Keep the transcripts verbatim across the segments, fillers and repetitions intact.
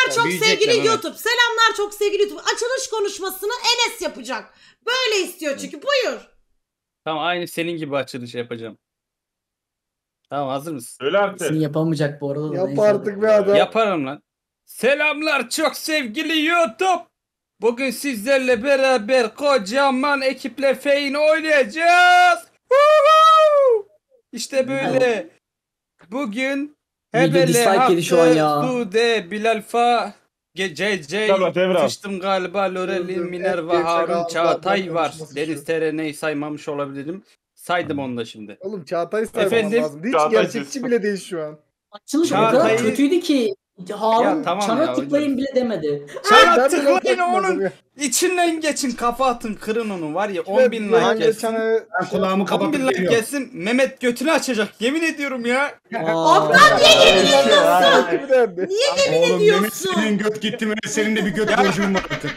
çok Büyüyecekler, sevgili evet. YouTube. Selamlar çok sevgili YouTube. Açılış konuşmasını Enes yapacak. Böyle istiyor çünkü. Buyur. Tamam aynı senin gibi açılış yapacağım. Tamam hazır mısın? Öyle artık. Seni yapamayacak bu arada. Yap artık be adam. Yaparım lan. Selamlar çok sevgili YouTube. Bugün sizlerle beraber kocaman ekiple Feyn oynayacağız. Woohoo! İşte böyle. Bugün Video Hebele, dislike yedi şu an ya. Hakkı, Sude, Bilal Fa, C C, Devran, Devran. Sıçtım galiba, Lorelin, Gördüm, Minerva, hep Harun, gevşek Çağatay ağızdan var. konuşması Deniz şu. Terene'yi saymamış olabilirim. Saydım onu da şimdi. Oğlum Çağatay'ı sayman Efendim? lazım. Hiç Çağatay gerçekçi siz- bile değil şu an. Açılış o kadar Çağatay'ı- kötüydü ki Harun Ya tamam çana ya, tıklayın hocam. bile demedi. Çana Ben bile tıklayın bakmadım onun ya. içinden geçin, kafa atın, kırın onu var ya, on Ve bin bir like an gelsin. geçene- Ben kulağımı on kapatıp bin like geliyorum. gelsin, Mehmet götünü açacak, yemin ediyorum ya. Ablan niye yemin ediyorsun? Gibi dendi. Niye yemin Oğlum Mehmet ediyorsun? senin göt gitti mi? Senin de bir göt borcun var artık.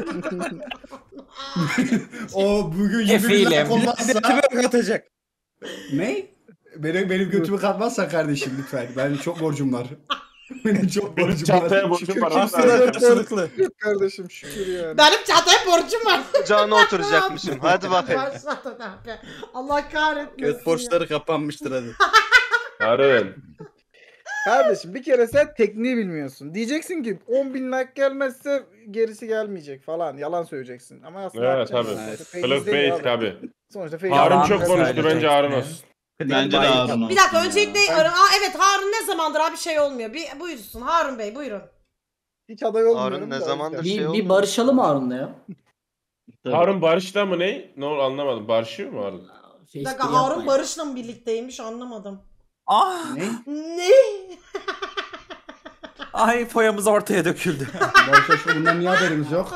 O bugün yirmi Efe'yle like olmazsa... milletime atacak. Ne? Benim, benim götümü katmazsa kardeşim lütfen. Benim çok borcum var. Benim çok borcum var. Çantaya borcum var. Kimse Hatta- yok Karşılıklı. kardeşim şükür yani. Benim Çağatay'a borcum var. Kucağına oturacakmışım. Hadi bakayım. Başlatın abi. Allah kahretmesin. Göt borçları kapanmıştır hadi. Harun. Kardeşim bir kere sen tekniği bilmiyorsun. Diyeceksin ki on bin like gelmezse gerisi gelmeyecek falan. Yalan söyleyeceksin. Ama aslında Evet tabi. Clickbait tabi. Sonuçta fake Harun yalan çok konuştu, söyleyeceksin. bence Harun olsun. Bence de Harun. Bir dakika öncelikle Aa, evet Harun ne zamandır abi şey olmuyor. Bir buyursun Harun Bey buyurun. Hiç aday olmuyorum. Harun ne da o zamandır yüzden. şey Bir, olmuyor. bir barışalım Harun'la ya. Harun Barış'ta mı ne? Ne oldu anlamadım. Barışıyor mu Harun? Bir dakika Harun Barış'la mı birlikteymiş anlamadım. Ah! Ne? Ne? Ay foyamız ortaya döküldü. Barış şu bundan niye haberimiz yok?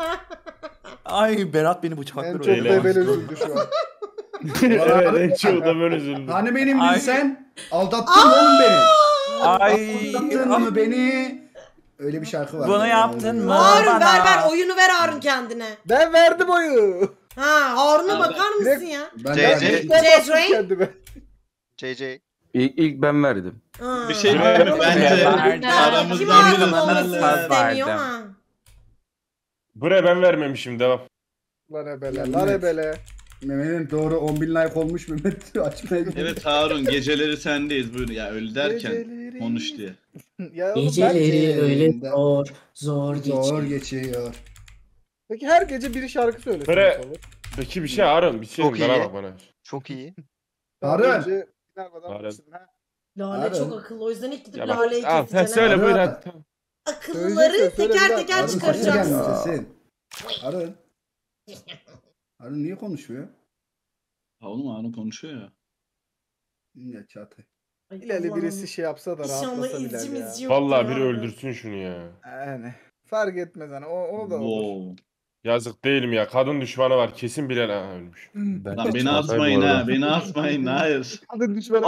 Ay Berat beni En bıçakladı. çok Öyle. da böyle üzüldü şu an. Evet en çok da böyle üzüldüm. Hani benim Ay. sen? Aldattın mı oğlum beni? Ay! Aldattın mı beni? Öyle bir şarkı var. Bunu yaptın mı? Harun bana. ver ver oyunu ver Harun kendine. Ben verdim oyu. Ha Harun'a bakar mısın Direkt- ya? Ben C de C. Ben Jazz bastım Rain? kendime. C C. İlk, ilk ben verdim. Ha. Bir şey mi? Harun Bence verdi. Kim aramızdan Harun'un biri olmasını Söz istemiyor verdim. ha? Buraya ben vermemişim devam. Lan ebele, lan ebele. Mehmet'in doğru on bin like olmuş Mehmet açmaya gidiyor. evet Harun geceleri sendeyiz buyur ya öyle derken Geceleri- konuş diye. Ya oğlum ben- Geceleri öyle Gecelerinde- zor, zor Zor geçiyor. geçiyor. Peki her gece biri şarkı söylesin. Bre- nasıl olur? Peki bir şey Harun bir şey Çok bana iyi. bak bana. Çok iyi. Daha Harun. önce Nerva'dan Harun. başladın, ha? Lale Harun. çok akıllı o yüzden ilk gidip Ya bak, Lale'yi al, sen keseceksin. söyle ha. buyur Harun. hadi. tamam. Akıllıları Söyleyeceksin, söyle teker bir teker Harun sesi çıkaracaksın. gelmiyor sesin. Harun. Harun niye konuşmuyor? Ha oğlum Harun konuşuyor ya. Ya Çağatay. Ay, İleride Allah'ım. birisi şey yapsa da İnşallah rahatlasa bile izcimiz ya. yok. Vallahi biri öldürsün şunu ya. Yani fark etmez hani o, o da olur. Wow. Yazık değilim ya. Kadın düşmanı var. Kesin Bilal ha ölmüş. Ben Lan beni Çağatay asmayın bu arada. ha beni asmayın hayır. Hadi düşman.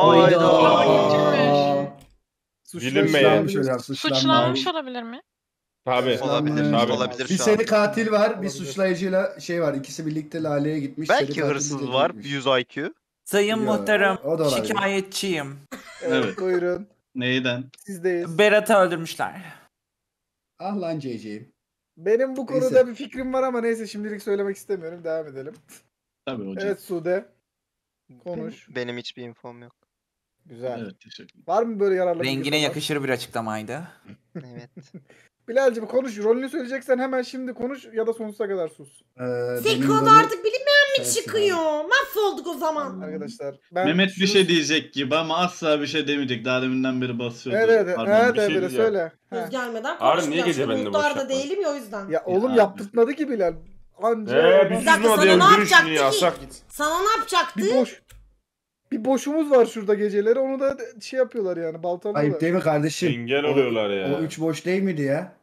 Hayda. Bilinmeyen. Suçlanmış hocam, Suçlanmış olabilir mi? Tabi. Olabilir, Tabii. olabilir Bir şu seri an. katil var, bir suçlayıcıyla şey var. İkisi birlikte Lale'ye gitmiş. seri Belki katil hırsız de var. gitmiş. yüz I Q. Sayın Yo, muhterem o da olabilir. şikayetçiyim. Evet, Evet. buyurun. Neyden? Sizdeyiz. Berat'ı öldürmüşler. Ah lan C C'yim. Benim bu konuda Neyse. bir fikrim var ama neyse şimdilik söylemek istemiyorum. Devam edelim. Tabii hocam. Evet Sude. Konuş. Benim hiçbir infom yok. Güzel. Evet teşekkür ederim. Var mı böyle yararlı Rengine bilgi falan? yakışır bir açıklamaydı. Evet. Bilal'cim konuş. Rolünü söyleyeceksen hemen şimdi konuş ya da sonsuza kadar sus. Ee, Senin benim konuda rolüm- artık bilinmeyen mi Sensin çıkıyor? Mahvolduk o zaman. Arkadaşlar. Ben Mehmet bir şunu- şey diyecek gibi ama asla bir şey demeyecek. Daha deminden beri basıyordu. Evet evet Pardon, evet bir şey evet diyeceğim. söyle. Söz Ha. gelmeden Harun, konuşmayacağım. niye gece Çünkü benimle muhtar boş da yapma? değilim ya o yüzden. Ya oğlum abi. yaptırtmadı ki Bilal. Anca Eee biz Bir dakika, yüzme sana diye ne öldürün yapacaktı şunu ki? ya. Sak git. Sana ne yapacaktı? bir boş bir boşumuz var şurada geceleri. Onu da şey yapıyorlar yani baltalıyorlar. Ayıp değil mi kardeşim? Engel oluyorlar ya. O üç boş değil miydi ya?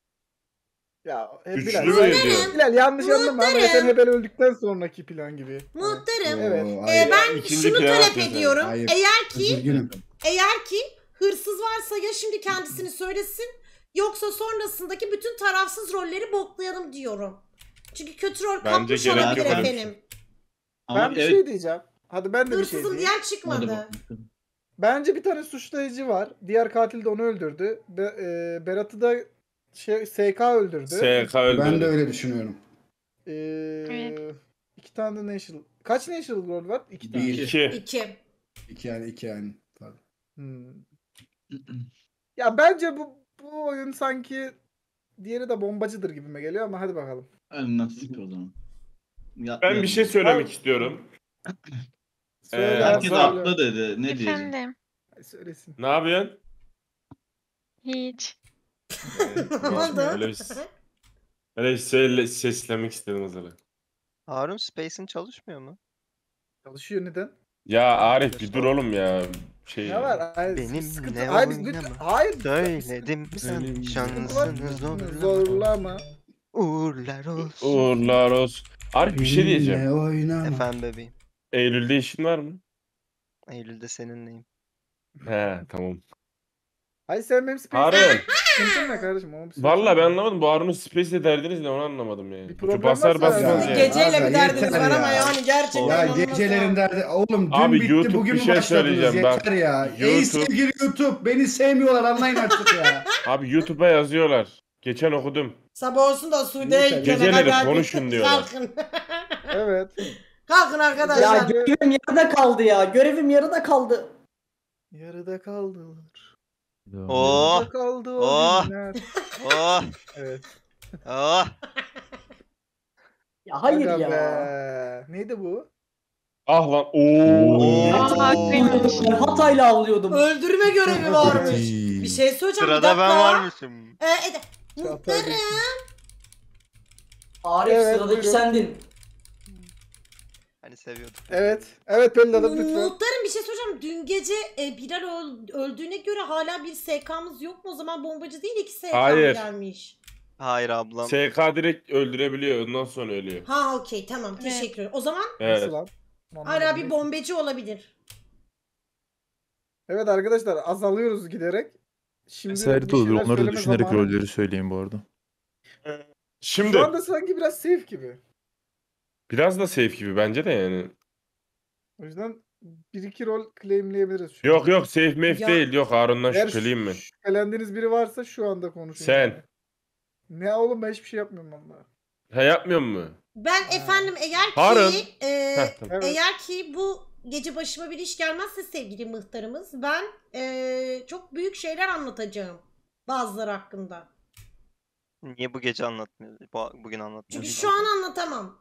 Ya hep Üçlü Bilal. mü ediyor? Bilal yanlış anlama ama Muhterem. sen Hebel öldükten sonraki plan gibi. Muhtarım. Evet. Oo, Ee, ayıp. ben İkinci şunu plan talep atıyorsun. ediyorum. Hayır. Eğer ki Üzgünüm. eğer ki hırsız varsa ya şimdi kendisini söylesin yoksa sonrasındaki bütün tarafsız rolleri boklayalım diyorum. Çünkü kötü rol Bence kapmış gerek olabilir yok. efendim. Ama Ben bir evet. şey diyeceğim. Hadi ben de bir şey Hırsızın diyeyim. diğer Hadi çıkmadı. bakalım. Bence bir tane suçlayıcı var. Diğer katil de onu öldürdü. Be- e, Berat'ı da şey, S K öldürdü. S K öldürdü. Ben de öyle düşünüyorum. Ee, Evet. iki tane de National. Kaç National Gold var? İki tane. Bir. İki. İki. İki yani iki yani. Tabii. Hmm. Ya bence bu bu oyun sanki diğeri de bombacıdır gibime geliyor ama hadi bakalım. Hadi nasıl o zaman. Ben bir şey söylemek istiyorum. Söyle, Ee, Herkes söyle. atla dedi. Ne diyeceğim? Efendim. Ay, söylesin. Ne yapıyorsun? Hiç. Ne oldu? Öyle bir, öyle bir söyle, seslemek istedim o zaman. Harun Space'in çalışmıyor mu? Çalışıyor neden? Ya Arif bir dur oğlum ya. Şey, Ne var? Ay, Benim sıkıntı. ne Hayır, biz oynama. lütfen. Hayır. Söyledim Bir sen saniye. şansını zorlama. Zorlama. Uğurlar olsun. Uğurlar olsun. Arif bir şey diyeceğim. Benimle oynama. Efendim bebeğim. Eylül'de işin var mı? Eylül'de seninleyim. He tamam. Hayır sen benim Space'e Harun. sıkıntın ne kardeşim? Onu bir Vallahi ben söylesene. anlamadım. Bu Harun'un Space'de derdiniz ne onu anlamadım yani. Bir problem basar varsa basmaz yani. yani. Geceyle Aga, bir derdiniz yeter var ama ya. yani gerçekten Ya inanılmaz gecelerin ya. derdi. Oğlum dün Abi, bitti YouTube bugün bir mü şey başladınız? söyleyeceğim, bak. Yeter ya. Ey YouTube- sevgili YouTube beni sevmiyorlar anlayın artık ya. Abi YouTube'a yazıyorlar. Geçen okudum. Sabah olsun da Suudi'ye Yeter. gitene Geceleri kadar konuşun diyorlar. Kalkın. Evet. Kalkın Ya arkadaşlar. görevim yarıda kaldı ya. Görevim yarıda kaldı. Yarıda kaldılar. Oh. Yarıda kaldı o Oh. günler. Oh. Evet. Oh. Ya hayır Aga ya. be. Neydi bu? Ah lan. Oo. Aa, haklıymış. Ben Hatay'la avlıyordum. Öldürme görevi varmış. Bir şey söyleyeceğim. bir Sırada dakika. ben varmışım. Ee, e, de- Çağatay Muhtarım. Arif Evet, sıradaki buyurun. sendin. Hani seviyordum. Evet. Evet Pelin Hanım Mu- lütfen. Muhtarım bir şey söyleyeceğim. Dün gece e, Bilal öl- öldüğüne göre hala bir S K'mız yok mu? O zaman bombacı değil iki S K mı Hayır. gelmiş? Hayır ablam. S K direkt öldürebiliyor. Ondan sonra ölüyor. Ha okey tamam Evet. teşekkür ederim. O zaman Evet. Nasıl lan? hala bir Neyse. bombacı olabilir. Evet arkadaşlar azalıyoruz giderek. Şimdi Eseride bir olur. şeyler Onları da söyleme düşünerek zamanı. rolleri söyleyeyim bu arada. Şimdi Şu anda sanki biraz safe gibi. biraz da safe gibi bence de yani. O yüzden bir iki rol claimleyebiliriz şu Yok anda. yok safe maf Ya- değil. Yok Harun'dan Eğer şüpheliyim ben. şüphelendiğiniz biri varsa şu anda konuşun. Sen. Ne oğlum ben hiçbir şey yapmıyorum valla. Ha yapmıyor mu? Ben efendim eğer ki Harun. e, Heh, tamam. Evet. eğer ki bu gece başıma bir iş gelmezse sevgili muhtarımız ben e, çok büyük şeyler anlatacağım bazıları hakkında. Niye bu gece anlatmıyoruz? Bu, bugün anlatmıyoruz. Çünkü şu an anlatamam.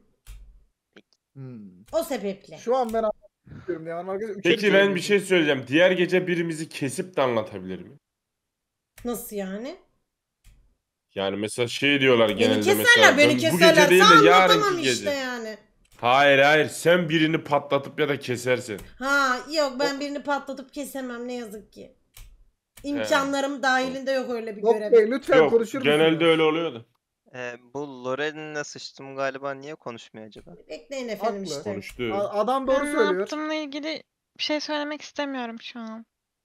Hmm. O sebeple. Şu an ben anlatıyorum diye arkadaşlar. üçe Peki ben bölüyorum. bir şey söyleyeceğim. Diğer gece birimizi kesip de anlatabilir mi? Nasıl yani? Yani mesela şey diyorlar Beni genelde keserler, mesela. beni ben bu gece keserlerse değil de anlatamam yarınki işte gece. yani. Hayır hayır sen birini patlatıp ya da kesersin. Ha yok ben birini patlatıp kesemem ne yazık ki. İmkanlarım dahilinde yok öyle bir Yok görev. Bey lütfen Yok konuşur musunuz? genelde öyle oluyordu. Ee, bu Loren'le sıçtım galiba niye konuşmuyor acaba? Bekleyin efendim Haklı. işte. Konuştu. A- Adam doğru Ben ne söylüyor. yaptığımla ilgili bir şey söylemek istemiyorum şu an.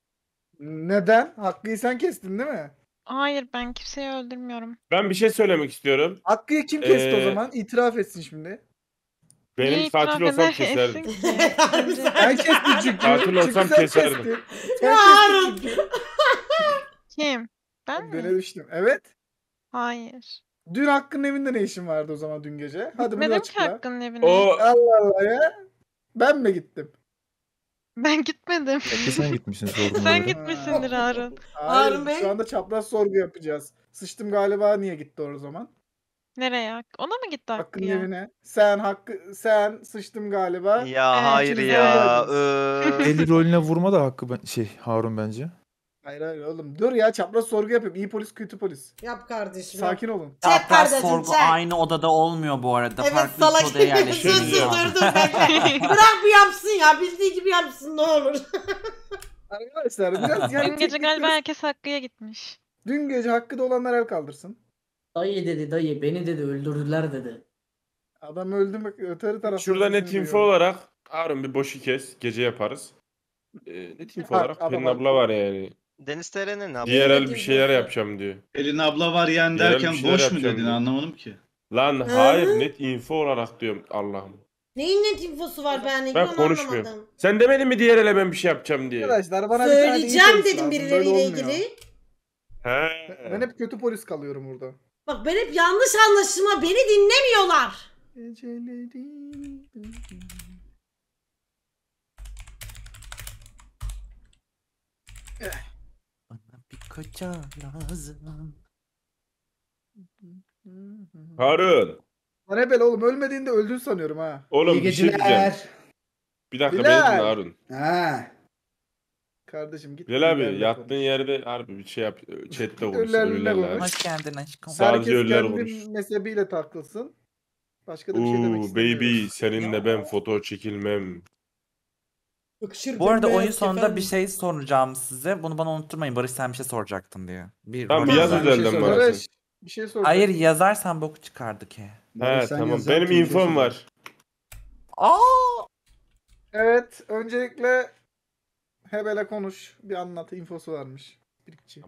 Neden? Hakkı'yı sen kestin değil mi? Hayır ben kimseyi öldürmüyorum. Ben bir şey söylemek istiyorum. Hakkı'yı kim kesti o Ee, zaman? İtiraf etsin şimdi. Benim Niye katil itiraf olsam eder keserdim. etsin ki? Bence- Ben kestim çünkü. Katil olsam Çünkü sen keserdim. kestin. Sen Ya kestin Harun. çünkü. Kim? Ben Böyle mi? düştüm. Evet. Hayır. Dün Hakkı'nın evinde ne işin vardı o zaman dün gece? Hadi bunu Gitmedim ki açıkla. Hakkı'nın evine. O Allah Allah ya. Ben mi gittim? Ben gitmedim. Belki sen gitmişsin sorduğuna Sen göre. gitmişsindir Harun. Hayır, Harun Bey. şu anda çapraz sorgu yapacağız. Sıçtım galiba niye gitti o zaman? Nereye? Ona mı gitti Hakkı Hakkı'nın ya? evine. Sen Hakkı sen sıçtım galiba. Ya Evet, hayır ikiniz ya. beraber. Iıı. Eli rolüne vurma da hakkı ben, şey Harun bence. Hayır hayır oğlum. Dur ya çapraz sorgu yapıyorum. İyi polis kötü polis. Yap kardeşim. yap. Sakin olun. Çek Çapraz kardeşim, sorgu çek. aynı odada olmuyor bu arada. Evet Farklı salak. bir odaya Sus sus yerleştiriliyor. dur dur bekle. Bırak bu yapsın ya. Bildiği gibi yapsın ne olur. Arkadaşlar biraz yani Dün gece teknik galiba biraz- herkes Hakkı'ya gitmiş. Dün gece Hakkı'da olanlar el kaldırsın. Dayı dedi dayı beni dedi öldürdüler dedi. Adam öldü mü öteri taraftan. şurada net sesini info duyuyorum. olarak Harun bir boşu kes. Gece yaparız. Ee, net info Ha, olarak adam Pelin haklı. abla var yani. Deniz T R ne ne Diğer yapıyor? el bir şeyler yapacağım diyor. Elin abla var yani Diğer derken bir şeyler boş mu yapacağım dedin diyor. anlamadım ki. Lan Hı? hayır net info olarak diyorum Allah'ım. Neyin net infosu var benle? Ben Ben konuşmuyorum. anlamadım. Sen demedin mi diğer ele ben bir şey yapacağım diye. Arkadaşlar bana bir tane iyi Söyleyeceğim polis dedim lazım, birileriyle böyle olmuyor. ilgili. He. Ben hep kötü polis kalıyorum burada. Bak ben hep yanlış anlaşılma, beni dinlemiyorlar. Bana bir koca lazım. Harun. Lan Hebel oğlum ölmediğinde öldün sanıyorum ha. Oğlum İyi bir şey diyeceğim. geceler. Bir dakika Bilal. beni dinle Harun. Ha. Kardeşim git. Bilal abi ölülerle yattığın konuş. yerde harbi bir şey yap. Chatte konuş. Ölülerle Ölülerle. konuş. Hoş geldin aşkım. Sağ- Herkes Sadece ölüler kendi konuş. mezhebiyle takılsın. Başka da bir şey demek Uuu istemiyorum. baby seninle ben foto çekilmem. Yakışır Bu arada oyun bembeyaz sonunda efendim. bir şey soracağım size. Bunu bana unutturmayın. Barış sen bir şey soracaktın diye. Bir Tamam bir rol yaz yazar. Bir şey özelden sor- bana. Barış, sen. bir şey sor. Hayır yazarsan boku çıkardı ki. He Sen tamam yazar, benim kim infom diyorsun? var. Aa! Evet, öncelikle Hebel'e konuş. Bir anlat, infosu varmış. Birikçi.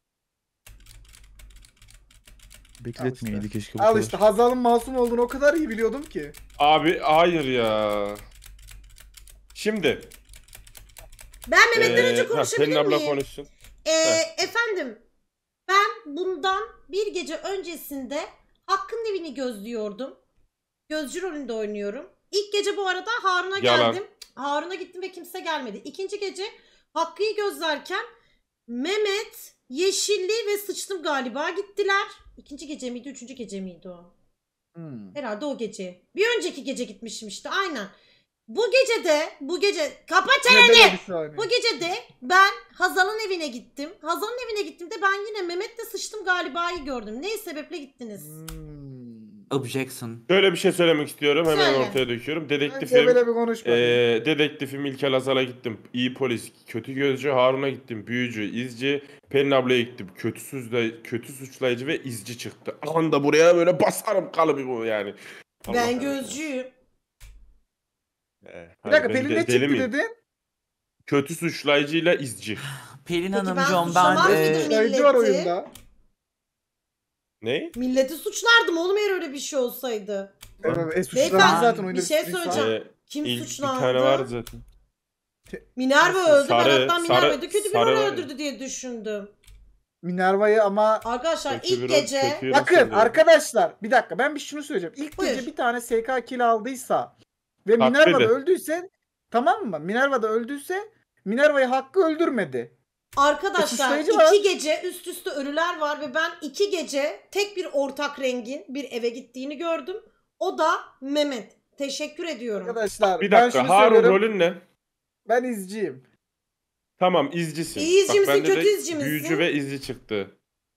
Bekletmeyeydi keşke bu Al kadar. işte Hazal'ın masum olduğunu o kadar iyi biliyordum ki. Abi hayır ya. Şimdi. Ben Mehmet'ten eee, önce ha, konuşabilir Pelin abla miyim? konuşsun. Ee, Heh. efendim, ben bundan bir gece öncesinde Hakk'ın evini gözlüyordum. Gözcü rolünde oynuyorum. İlk gece bu arada Harun'a Yalan. geldim. Harun'a gittim ve kimse gelmedi. İkinci gece Hakkı'yı gözlerken Mehmet, Yeşilli ve Sıçtım galiba gittiler. İkinci gece miydi, üçüncü gece miydi o? Hmm. Herhalde o gece. Bir önceki gece gitmişim işte, aynen. Bu gece de, bu gece, kapa çeneni! Hebel'e bir saniye. Bu gece de ben Hazal'ın evine gittim. Hazal'ın evine gittiğimde ben yine Mehmet'le Sıçtım galiba'yı gördüm. Ne sebeple gittiniz? Hmm. Objection. Şöyle bir şey söylemek istiyorum. Hemen Söyle. ortaya döküyorum. Bence Dedektifim. Hebel'e bir konuş bakayım. Eee dedektifim İlkel Hazal'a gittim. İyi polis, kötü gözcü Harun'a gittim. Büyücü, izci, Pelin ablaya gittim. Kötü, süzle, kötü suçlayıcı ve izci çıktı. Anda buraya böyle basarım kalıbı bu yani. Allah Ben Allah. gözcüyüm. Ee, Bir hayır, dakika ben Pelin de- ne deli çıktı miyim? dedin? Kötü suçlayıcıyla izci. Pelin Peki ben Hanımcığım ben... suçlamaz e, mıydım? Suçlayıcı var milleti. oyunda. Ne? Milleti suçlardım oğlum eğer öyle bir şey olsaydı. Evet, e, suçlandı Beyefendi, zaten oyunda. bir şey suçluysa. söyleyeceğim. Ee, Kim ilk suçlandı? bir tane vardı zaten. Minerva öldü. Sarı- ben hatta Minerva'yı sarı- da kötü bir sarı rol var ya. öldürdü diye düşündüm. Minerva'yı ama Arkadaşlar Kötü bir ilk rol, gece... kötü bir rol bakın söylüyorum. arkadaşlar bir dakika ben bir şunu söyleyeceğim. İlk Buyur. gece bir tane S K kill aldıysa ve Haklıydı. Minerva'da öldüyse tamam mı? Minerva'da öldüyse Minerva'yı Hakkı öldürmedi. Arkadaşlar suçlayıcı iki var. gece üst üste ölüler var ve ben iki gece tek bir ortak rengin bir eve gittiğini gördüm. O da Mehmet. Teşekkür ediyorum. Arkadaşlar Bir ben dakika şunu Harun söylüyorum. rolün ne? Ben izciyim. Tamam izcisin. İyi izci Bak, misin, bende kötü de izci misin? Büyücü ve izci çıktı.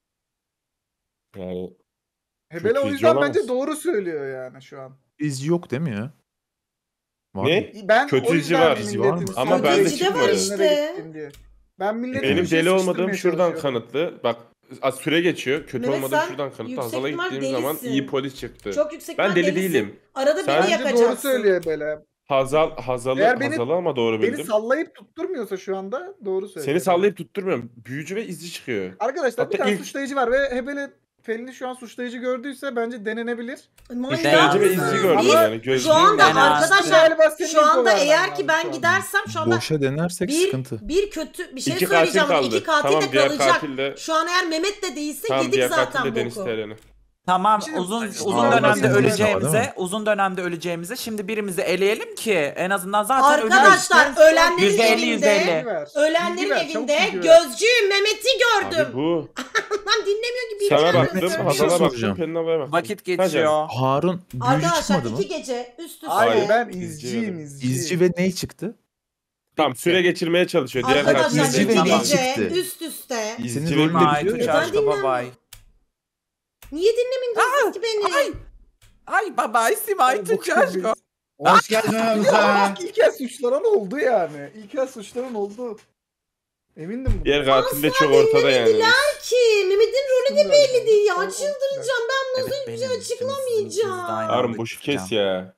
Yani Hebele o izci yüzden olamaz. bence doğru söylüyor yani şu an. İzci yok değil mi ya? Var Ne? mı? Ben Kötü o izci yüzden var. İzci var mı? milletin Ama sözü bende izci çıkmadı. var işte. gittim diye. Ben milletin benim bir şey deli olmadığım sıkıştırmaya şuradan çalışıyorum. kanıtlı. Bak az süre geçiyor. Kötü Mehmet, olmadığım sen şuradan kanıtlı. yüksek Hazal'a ihtimal gittiğim zaman delisin. iyi polis çıktı. Çok yüksek Ben ihtimal deli delisin. değilim. Arada Sen- beni Bence yakacaksın. doğru söylüyor Hebele. Hazal Hazal'ı Eğer beni- Hazal'ı ama doğru Beni bildim. sallayıp tutturmuyorsa şu anda doğru söylüyor. Seni sallayıp tutturmuyorum. Büyücü ve izci çıkıyor. Arkadaşlar bir Hatta tane ilk- suçlayıcı var ve Hebele Pelin'i şu an suçlayıcı gördüyse bence denenebilir. Manyak Büyücü ve mısınız? izci gördüm Biz yani. Gözlüğüm Şu anda Ben arkadaşlar Galiba senin şu anda info vermen eğer lazım ki ben şu an. gidersem şu anda Boşa denersek bir, sıkıntı. bir kötü bir şey İki söyleyeceğim. katil Bu iki kaldı. katil Tamam de diğer kalacak. katil de Şu an eğer Mehmet de değilse tamam yedik diğer zaten katil de Deniz boku. Teren'i. Tamam Bir şey- uzun Ay, uzun Harun dönemde değil mi? öleceğimize, uzun dönemde öleceğimize şimdi birimizi eleyelim ki en azından zaten ölüyoruz. Arkadaşlar ölenlerin yüzde elli, yüzde evinde elli. Bilgi ver. ölenlerin Bilgi ver, çabuk evinde bilgi ver. gözcü Mehmet'i gördüm. Abi bu. Lan dinlemiyor gibi. Sana bilmiyorum. baktım, Bir şey Hazal'a baktım, soracağım. Pelin ablaya baktım. Vakit Hacı. geçiyor. Harun büyücü Arkadaşlar çıkmadı mı? iki gece üst üste. Hayır ben İzci izciyim verin. izci. İzci ve ney çıktı? Tamam süre geçirmeye çalışıyor. Diğer Arkadaşlar katil İzci iki ve de ney gece çıktı? üst üste. İzci Senin ve rolün de Ay biliyor Tuğçe ya. aşkı babay. Niye dinlemediniz ki beni? Ay. Ay babay Simay Tuğçe aşkı. Hoş geldin aramıza. Ya ilk el suçlanan oldu yani. İlk el suçlanan oldu. Emindim bundan. Diğer katil de çok ortada yani. Ki Mehmet'in rolü de belli değil ya. O- o- Çıldıracağım ben bunu Evet, hiçbir benim şey açıklamayacağım. Harun boşu kes ya.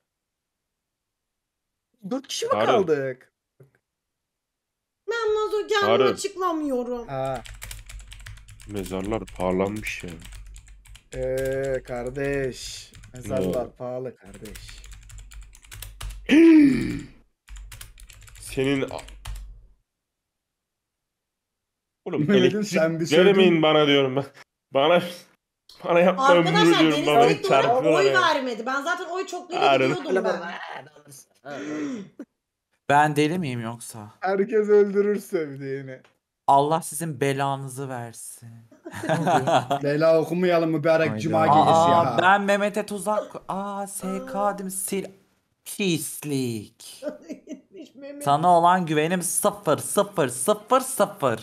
Dört kişi mi Harun. kaldık? Ben nasıl kendimi Harun. açıklamıyorum. Ha. Mezarlar parlanmış ya. Eee kardeş. Mezarlar Ne? pahalı kardeş. Senin Oğlum Mehmet'im sen bir elektrik veremeyin söyledin. bana diyorum ben. Bana bana yapma ömrü Arkadaşlar diyorum. Deniz Bana direkt olarak çarpıyorlar oy ya. vermedi. Ben zaten oy çokluğuyla Harun. gidiyordum ben. Ben deli miyim yoksa? Herkes öldürür sevdiğini. Allah sizin belanızı versin. Leyla okumayalım mübarek Hayda. cuma gecesi Aa, ya. ben Mehmet'e tuzak. Aa S K değil mi? Sil. Pislik. Mehmet. Sana olan güvenim sıfır sıfır sıfır sıfır.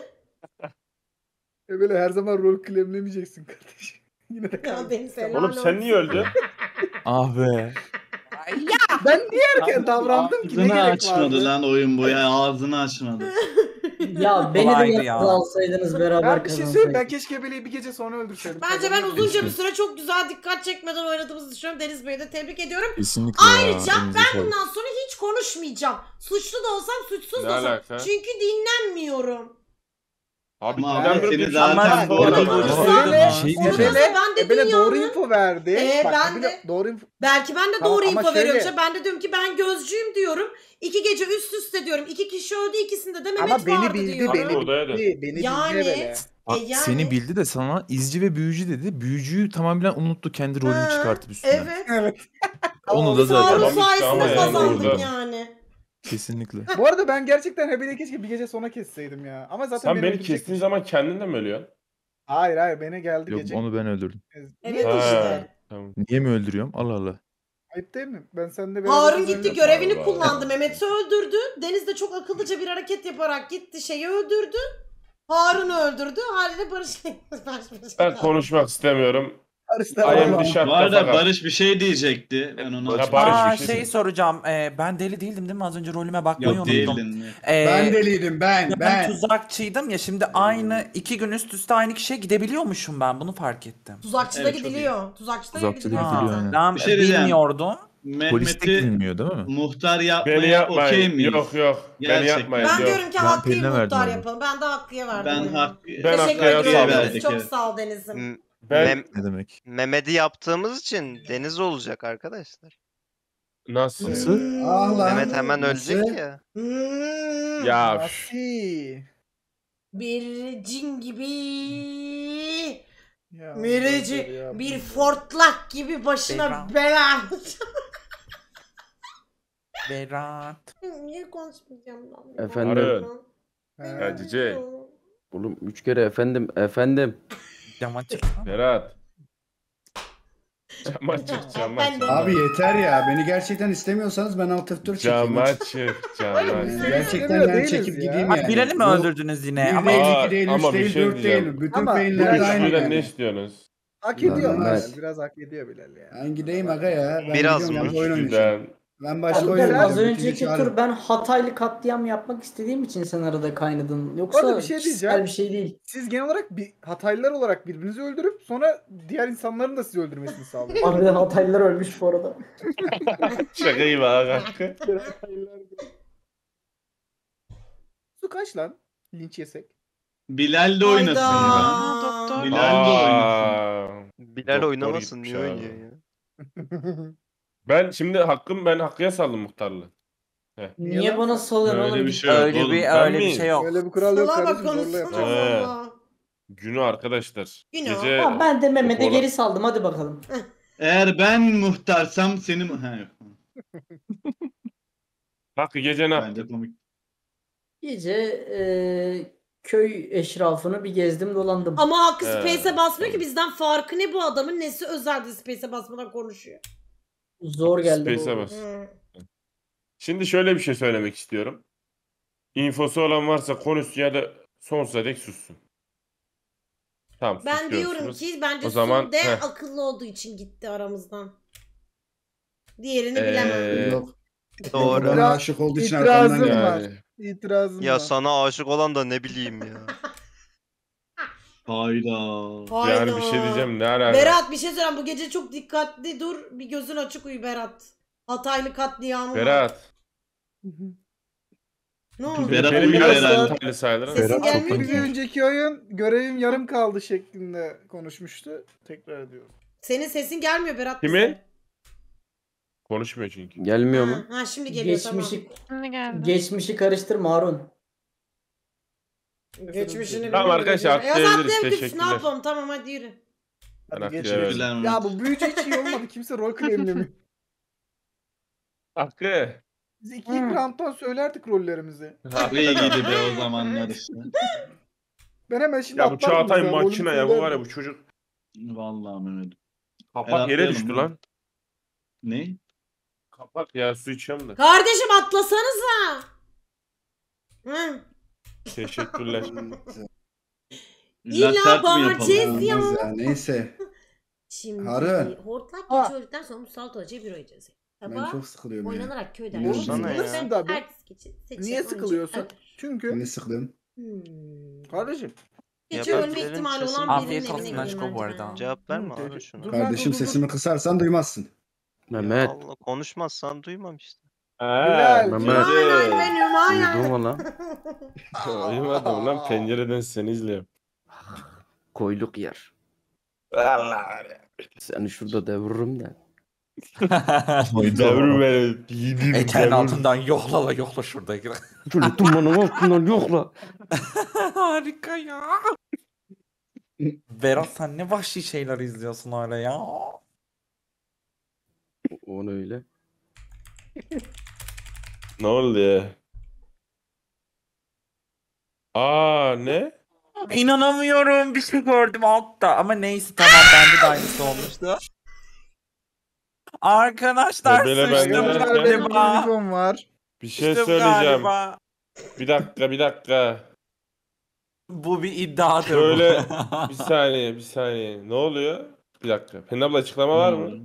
E böyle her zaman rol claimlemeyeceksin kardeşim. Yine de Ya kaybettin. Deniz helal Oğlum sen niye olsun. öldün? Ah be. Ben niye erken davrandım ki? Ne Ağzını gerek açmadı vardı? lan oyun boyu ağzını açmadı. Ya beni de Kolaydı yanınıza ya. alsaydınız beraber Ben bir şey söyleyeyim. Ben kazansaydınız. keşke Ebele'yi bir gece sonra öldürseydim. Bence ben Kazanırdım. uzunca bir süre çok güzel dikkat çekmeden oynadığımızı düşünüyorum. Deniz Bey'i de tebrik ediyorum. Kesinlikle ya. Ayrıca elinize ben sağlık. bundan sonra hiç konuşmayacağım. Suçlu da olsam suçsuz Ne da olsam. alaka? Çünkü dinlenmiyorum. Abi Ama neden abi böyle seni bir zaten şey bu var arada- ama? Sen- Ebele, Bir şey Onu diyeceğim. da Ebele, ben de Ebele doğru dünyanın- info verdi. Ee, Bak, ben Ebele de- doğru info. Belki ben de Tamam, doğru ama info veriyorum. şöyle- İşte ben de diyorum ki ben gözcüyüm diyorum. İki gece üst üste diyorum. İki kişi öldü, ikisinde de Mehmet Ama beni vardı bildi, diyorum. beni Oradaydı. bildi. Beni Yani- bildi Ebele. Bak, E yani- seni bildi de sana izci ve büyücü dedi. Büyücüyü tamamen unuttu kendi rolünü Ha, çıkartıp üstüne. Evet. Evet. Onu da Biz Harun zaten. Tamam işte ama sayesinde yani kazandık orada- yani. Kesinlikle. Bu arada ben gerçekten Ebele'yi keşke bir gece sonra kesseydim ya. Ama zaten Sen beni öldürecekmiş. kestiğin zaman kendin de mi ölüyorsun? Hayır hayır beni geldi Yok gece. onu ben öldürdüm. Evet Ha, işte. Tamam. Niye mi öldürüyorum? Allah Allah. Ayıp değil mi? Ben seninle beraber Harun kazanıyorum. gitti görevini Allah. kullandı. Mehmet'i öldürdü. Deniz de çok akıllıca bir hareket yaparak gitti şeyi öldürdü. Harun'u öldürdü. Haliyle Barış Ben konuşmak istemiyorum. Barış da I am var. the shut Bu the arada fuck up. Barış bir şey diyecekti. Ben onu Ya açmadım. Barış Aa bir şey şey söyle. soracağım. Ee, ben deli değildim değil mi? Az önce rolüme bakmayı Yok unuttum. değildin. Ee, Ben deliydim ben ben ben. tuzakçıydım ya şimdi aynı iki gün üst üste aynı kişiye gidebiliyormuşum ben bunu fark ettim. Tuzakçıda Evet, çok gidiliyor. Tuzakçıda, Tuzakçıda gidiliyor gidiliyor, zaten. aynen. Ben Bir şey diyeceğim. bilmiyordum. Polis de Mehmet'i bilmiyor değil mi? muhtar Beni yapmaya yapmayın. okey miyiz? Yok yok. Beni Gerçekten. yapmayın. Ben yok. diyorum ki Ben Hakkı'yı Pelin'e verdim muhtar onu. yapalım. Ben de Hakkı'ya verdim. Ben oyunu. hak Ben Teşekkür Hakkı'ya ediyorum sağ Deniz. verdik, Çok evet. sağ ol Deniz'im. M- Ben Mem- Ne demek? Mehmet'i yaptığımız için Deniz olacak arkadaşlar. nasıl? Nasıl? Ah lan. Mehmet hemen Nasıl? ölecek ya. Hmm. Ya üf. Asi. Bir cin gibi. Ya, Müreci ya. bir fortlak gibi başına Beyran. bela. Berat. Niye konuşmayacağım ben? Efendim? Harun. Ha. Ya Cici. Oğlum üç kere efendim efendim. Cama çıktı. Berat. Cama çık cama Ben çık. de- Abi yeter ya. Beni gerçekten istemiyorsanız ben alt F dört çekeyim. Cama çık cama Oğlum, çık. sen- Gerçekten Öyle ben değiliz çekip ya. gideyim Bak yani. Bilal'i mi Bu öldürdünüz yine? Bir Ama değil, Aa, iki değil, ama üç bir değil, şey dört diyeceğim. değil. Bütün Ama Bu beyinler de aynı üçlüden yani. ne istiyorsunuz? Hak ediyor Lan, Bilal. evet. Biraz hak ediyor Bilal ya. Ben gideyim aga ya. Ben Biraz gidiyorum, mı? yalnız oyun oynayacağım. Üçlüden. Ben başka Abi oyun ben az oynayacağım. önceki Twitch'i tur alın. ben Hataylı katliam yapmak istediğim için sen arada kaynadın. Yoksa arada bir şey kişisel diyeceğim. bir şey değil. Siz genel olarak bir Hataylılar olarak birbirinizi öldürüp sonra diğer insanların da sizi öldürmesini sağlıyorsunuz. Harbiden Hataylılar ölmüş bu arada. Şaka gibi ha hakkı. Su kaç lan? Linç yesek. Bilal de oynasın ya. Aa, doktor. Bilal de oynasın. Aa. Bilal Doktor oynamasın gitmiş niye ha. oynuyor ya? Ben şimdi hakkım ben Hakkı'ya saldım muhtarlığı. Niye Yalan bana sen. salıyorsun Öyle oğlum? bir şey yok öyle oğlum. bir Ben öyle bir miyim? şey yok. Öyle bir kural yok Salama kardeşim. Zorla konuşsun yapacağız. He. Allah. Günü arkadaşlar. Günü. Gece Tamam, ben de Mehmet'e Ola- geri saldım hadi bakalım. Eğer ben muhtarsam seni mu... Ha yok. Hakkı gece ne Bence yaptın? komik. Gece eee, köy eşrafını bir gezdim dolandım. Ama Hakkı He, Space'e basmıyor ki tamam. bizden farkı ne bu adamın? Nesi özeldi Space'e basmadan konuşuyor. Zor geldi Space'e bu. bas. Hı. Şimdi şöyle bir şey söylemek istiyorum. İnfosu olan varsa konuşsun ya da sonsuza dek sussun. Tamam Ben diyorum susuyorsunuz. ki bence O zaman- Sude heh. akıllı olduğu için gitti aramızdan. Diğerini Ee, bilemem. Yok. Doğru. Bana aşık olduğu için arkamdan İtirazım geldi. var. Yani İtirazım Ya var. sana aşık olan da ne bileyim ya. Hayda. Hayda. yani bir şey diyeceğim ne alaka? Berat bir şey söyleyeyim. Bu gece çok dikkatli dur. Bir gözün açık uyu Berat. Hataylı katliamı var. Berat. Ne oldu? Berat Benim uyuyor biraz herhalde. detaylı sayılır. Sesin Berat gelmiyor çok Bir ki. önceki oyun görevim yarım kaldı şeklinde konuşmuştu. Tekrar ediyorum. Senin sesin gelmiyor Berat. Kimin? bize. Konuşmuyor çünkü. Gelmiyor Ha, mu? ha şimdi geliyor Geçmişi, tamam. Ne geldi? geçmişi karıştırma Harun. Geçmişini Tamam arkadaşlar, Ya atlayabiliriz, atlayabiliriz. Ne teşekkürler. yapalım? Tamam hadi yürü. Ben Hadi geç. haklıya Teşekkürler verdim. Mehmet. Ya bu büyücü hiç iyi olmadı. Kimse rol claimlemiyor. Hakkı. Biz iki ilk round'dan söylerdik rollerimizi. Hakkı iyiydi be o zamanlar işte. Ben hemen şimdi Ya bu atlardım Çağatay mesela, rolümü makine ya bu var ya söylerdim. bu çocuk. Vallahi Mehmet. Kapak yere düştü lan. Ne? Kapak ya su içiyorum da. Kardeşim atlasanıza. Hı. Teşekkürler. İlla İlla sert mi bağıracağız yapalım? ya. Neyse. Şimdi Harun. hortlak Ha. gece öldükten sonra musallat olacak bir oynayacağız. Ben Sabah çok sıkılıyorum ya. oynanarak köyden Niye Vursana ya. geçirilirse Tabii. ertesi gece seçilen Niye oyuncu sıkılıyorsun? ölür. Çünkü Beni sıkıldım. Hmm. kardeşim. Gece Ya ben ölme benim ihtimali sesim- olan birinin Afiyet evine olsun gireyim aşko bu bence arada. ben. Cevap verme Hı, Harun teşekkür- şuna. Dur lan, Kardeşim dur, dur, dur. sesimi kısarsan duymazsın. Mehmet. Allah konuşmazsan duymam işte. Bilal, Mehmet. Aynen benim aynen. Duydun mu lan? Uyumadım lan pencereden seni izliyorum. Koyluk yer. Allah. Seni şurada deviririm de. Devrim beni. Yiğidim Eteğin devrim. altından yohla la yohla şuradaki. Şöyle dumanın altından yok la. Harika ya. Berat sen ne vahşi şeyler izliyorsun öyle ya. Onu öyle. Ne oldu ya? Aa ne? İnanamıyorum bir şey gördüm altta ama neyse tamam bende de aynısı olmuştu. Arkadaşlar Böyle ben sıçtım giderken- Benim galiba. televizyonum var. Bir şey Sıçtım söyleyeceğim. galiba. Bir dakika bir dakika. Bu bir iddiadır Şöyle bu. bir saniye bir saniye. Ne oluyor? Bir dakika. Pelin abla açıklama var mı?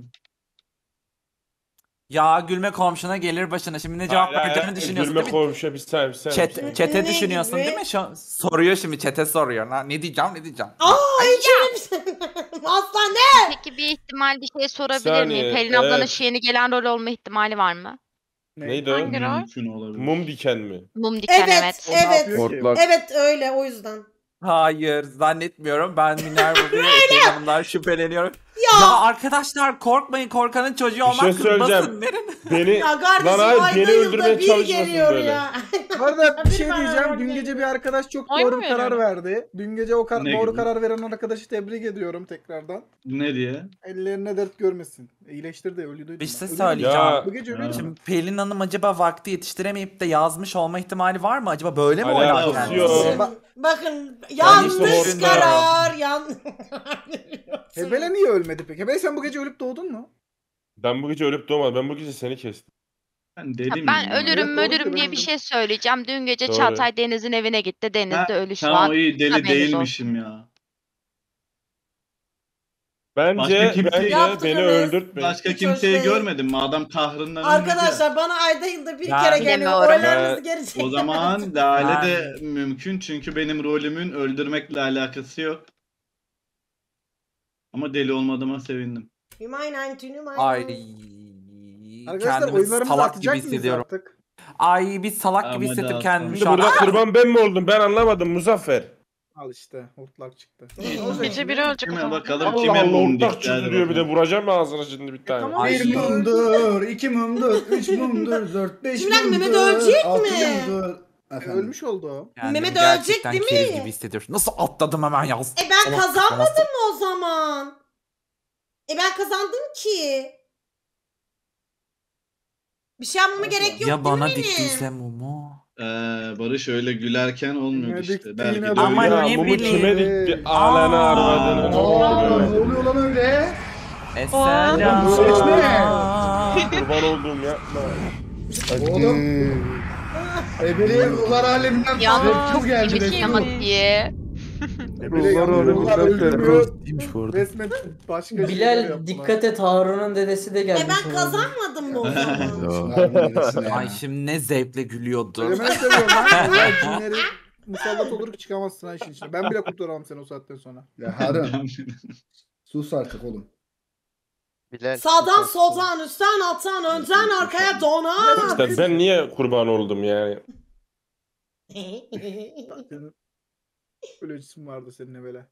Ya gülme komşuna gelir başına. Şimdi ne cevap Hayır, hayır, vereceğini düşünüyorsun Gülme değil mi? komşuya bir saniye bir saniye. bir Chat, saniye. chat'e Ne düşünüyorsun gibi? değil mi? Şu, soruyor şimdi chat'e soruyor. Ha, ne diyeceğim ne diyeceğim. Aa hiç öyle bir şey. Aslan ne? Peki bir ihtimal bir şey sorabilir Saniye, miyim? Pelin ablanın evet. şu yeni gelen rol olma ihtimali var mı? Neydi o? Hangi rol? Mümkün olabilir. Mum diken mi? Mum diken Evet, evet. O ne evet. yapıyor ki? Hortlak. Evet öyle o yüzden. Hayır zannetmiyorum. Ben Minerva ve Eteğin Hanım'dan şüpheleniyorum. Ya. Ya. arkadaşlar korkmayın korkanın çocuğu olmak şey söyleyeceğim. basın verin. Beni Ya kardeşim lan hayır ayda beni yılda öldürmeye bir çalışmasın geliyor böyle. ya. Bu arada bir şey Bir bana diyeceğim. rol Dün gece geliyor. bir arkadaş çok Oy mu doğru bir karar veriyorum? verdi. Dün gece o kar- Ne doğru gibi? karar veren arkadaşı tebrik ediyorum tekrardan. Ne diye? Ellerine dert görmesin. İyileştir de ölü duydum. Bir şey ben. Ölü söyleyeceğim. Ya. Bu gece ölüydü mü? Şimdi Pelin Hanım acaba vakti yetiştiremeyip de yazmış olma ihtimali var mı? Acaba böyle mi Alakası oynar yok. kendisi? Bak- Bakın hiç yanlış düşünmüyorum. karar. Yan... Hebele niye ölmedi peki? Hebele sen bu gece ölüp doğdun mu? Ben bu gece ölüp doğmadım. Ben bu gece seni kestim. Ben deli Ha, miyim? ben ya? ölürüm Evet, doğru ölürüm diye bir söyledin. şey söyleyeceğim. Dün gece Doğru. Çağatay Deniz'in evine gitti. Deniz Ha, de ölü şu tamam an. iyi deli Haberiniz değilmişim ya. Bence Başka kimse- bence Yaptık beni Enes. öldürtmeyin. Başka Hiç kimseyi hoş değil. görmedim mi? Adam kahrından ölmedi ya. Arkadaşlar bana ayda yılda bir Ya. kere geliyor. Bilemiyorum. Oylarınızı geri çekin. O zaman Lale Yani. de mümkün çünkü benim rolümün öldürmekle alakası yok. Ama deli olmadığıma sevindim. Hümayun Tünüm Ay. Arkadaşlar Kendimi oyunlarımızı salak gibi atacak mıyız hissediyorum. artık? Ay bir salak gibi Ama hissettim daha kendimi Şimdi şu an. burada kurban ben mi oldum? Ben anlamadım Muzaffer. Al işte hortlak çıktı. Gece biri ölecek o Kime zaman. bakalım Allah kime Allah mum ortak dikti çıktı hadi diyor bir de bakalım. vuracağım mı ağzına şimdi bir tane. tamam. Ay. Bir mumdur, iki mumdur, üç mumdur, dört, beş Şimdi mumdur, Mehmet ölecek altı mi? mumdur. E, Efendim? ölmüş oldu o. Kendimi Mehmet gerçekten ölecek değil keriz mi? gibi hissediyorum. Nasıl atladım hemen yaz. E ben Allah kazanmadım kafası. mı o zaman? E ben kazandım ki. Bir şey yapmama gerek yok Ya bana değil mi diktiyse benim? mumu. Ee, Barış öyle gülerken olmuyor Kime işte. dikti Belki yine de Ama öyle. Ya ne mumu bileyim. kime dikti? Ağlana Aa. arvadını. Ne Aa, oluyor? ne oluyor lan öyle? Eselam. Bu ses Kurban olduğum yapma. Oğlum. Ebeli ruhlar aleminden Yalnız korku çok geldi. iyi bir resmen. tematiğe. Ebele Ruhlar yalnız alemi ruhlar zaten öldürmüyor. rostiymiş bu arada. Resmen başka şeyler Bilal yaptılar. dikkat et, Harun'un dedesi de gelmiş. E ben olabilir. kazanmadım mı o zaman? Harbiden neresine ya? Ay şimdi ne zevkle gülüyordur. Söylemeni seviyorum lan. Ulan cinleri musallat olur ki çıkamazsın ha işin içine. Ben bile kurtaramam seni o saatten sonra. Ya Harun. Sus artık oğlum. Bilal. Sağdan soldan üstten alttan önden arkaya donan. İşte ben niye kurban oldum yani? Senin öyle cisim vardı seninle böyle.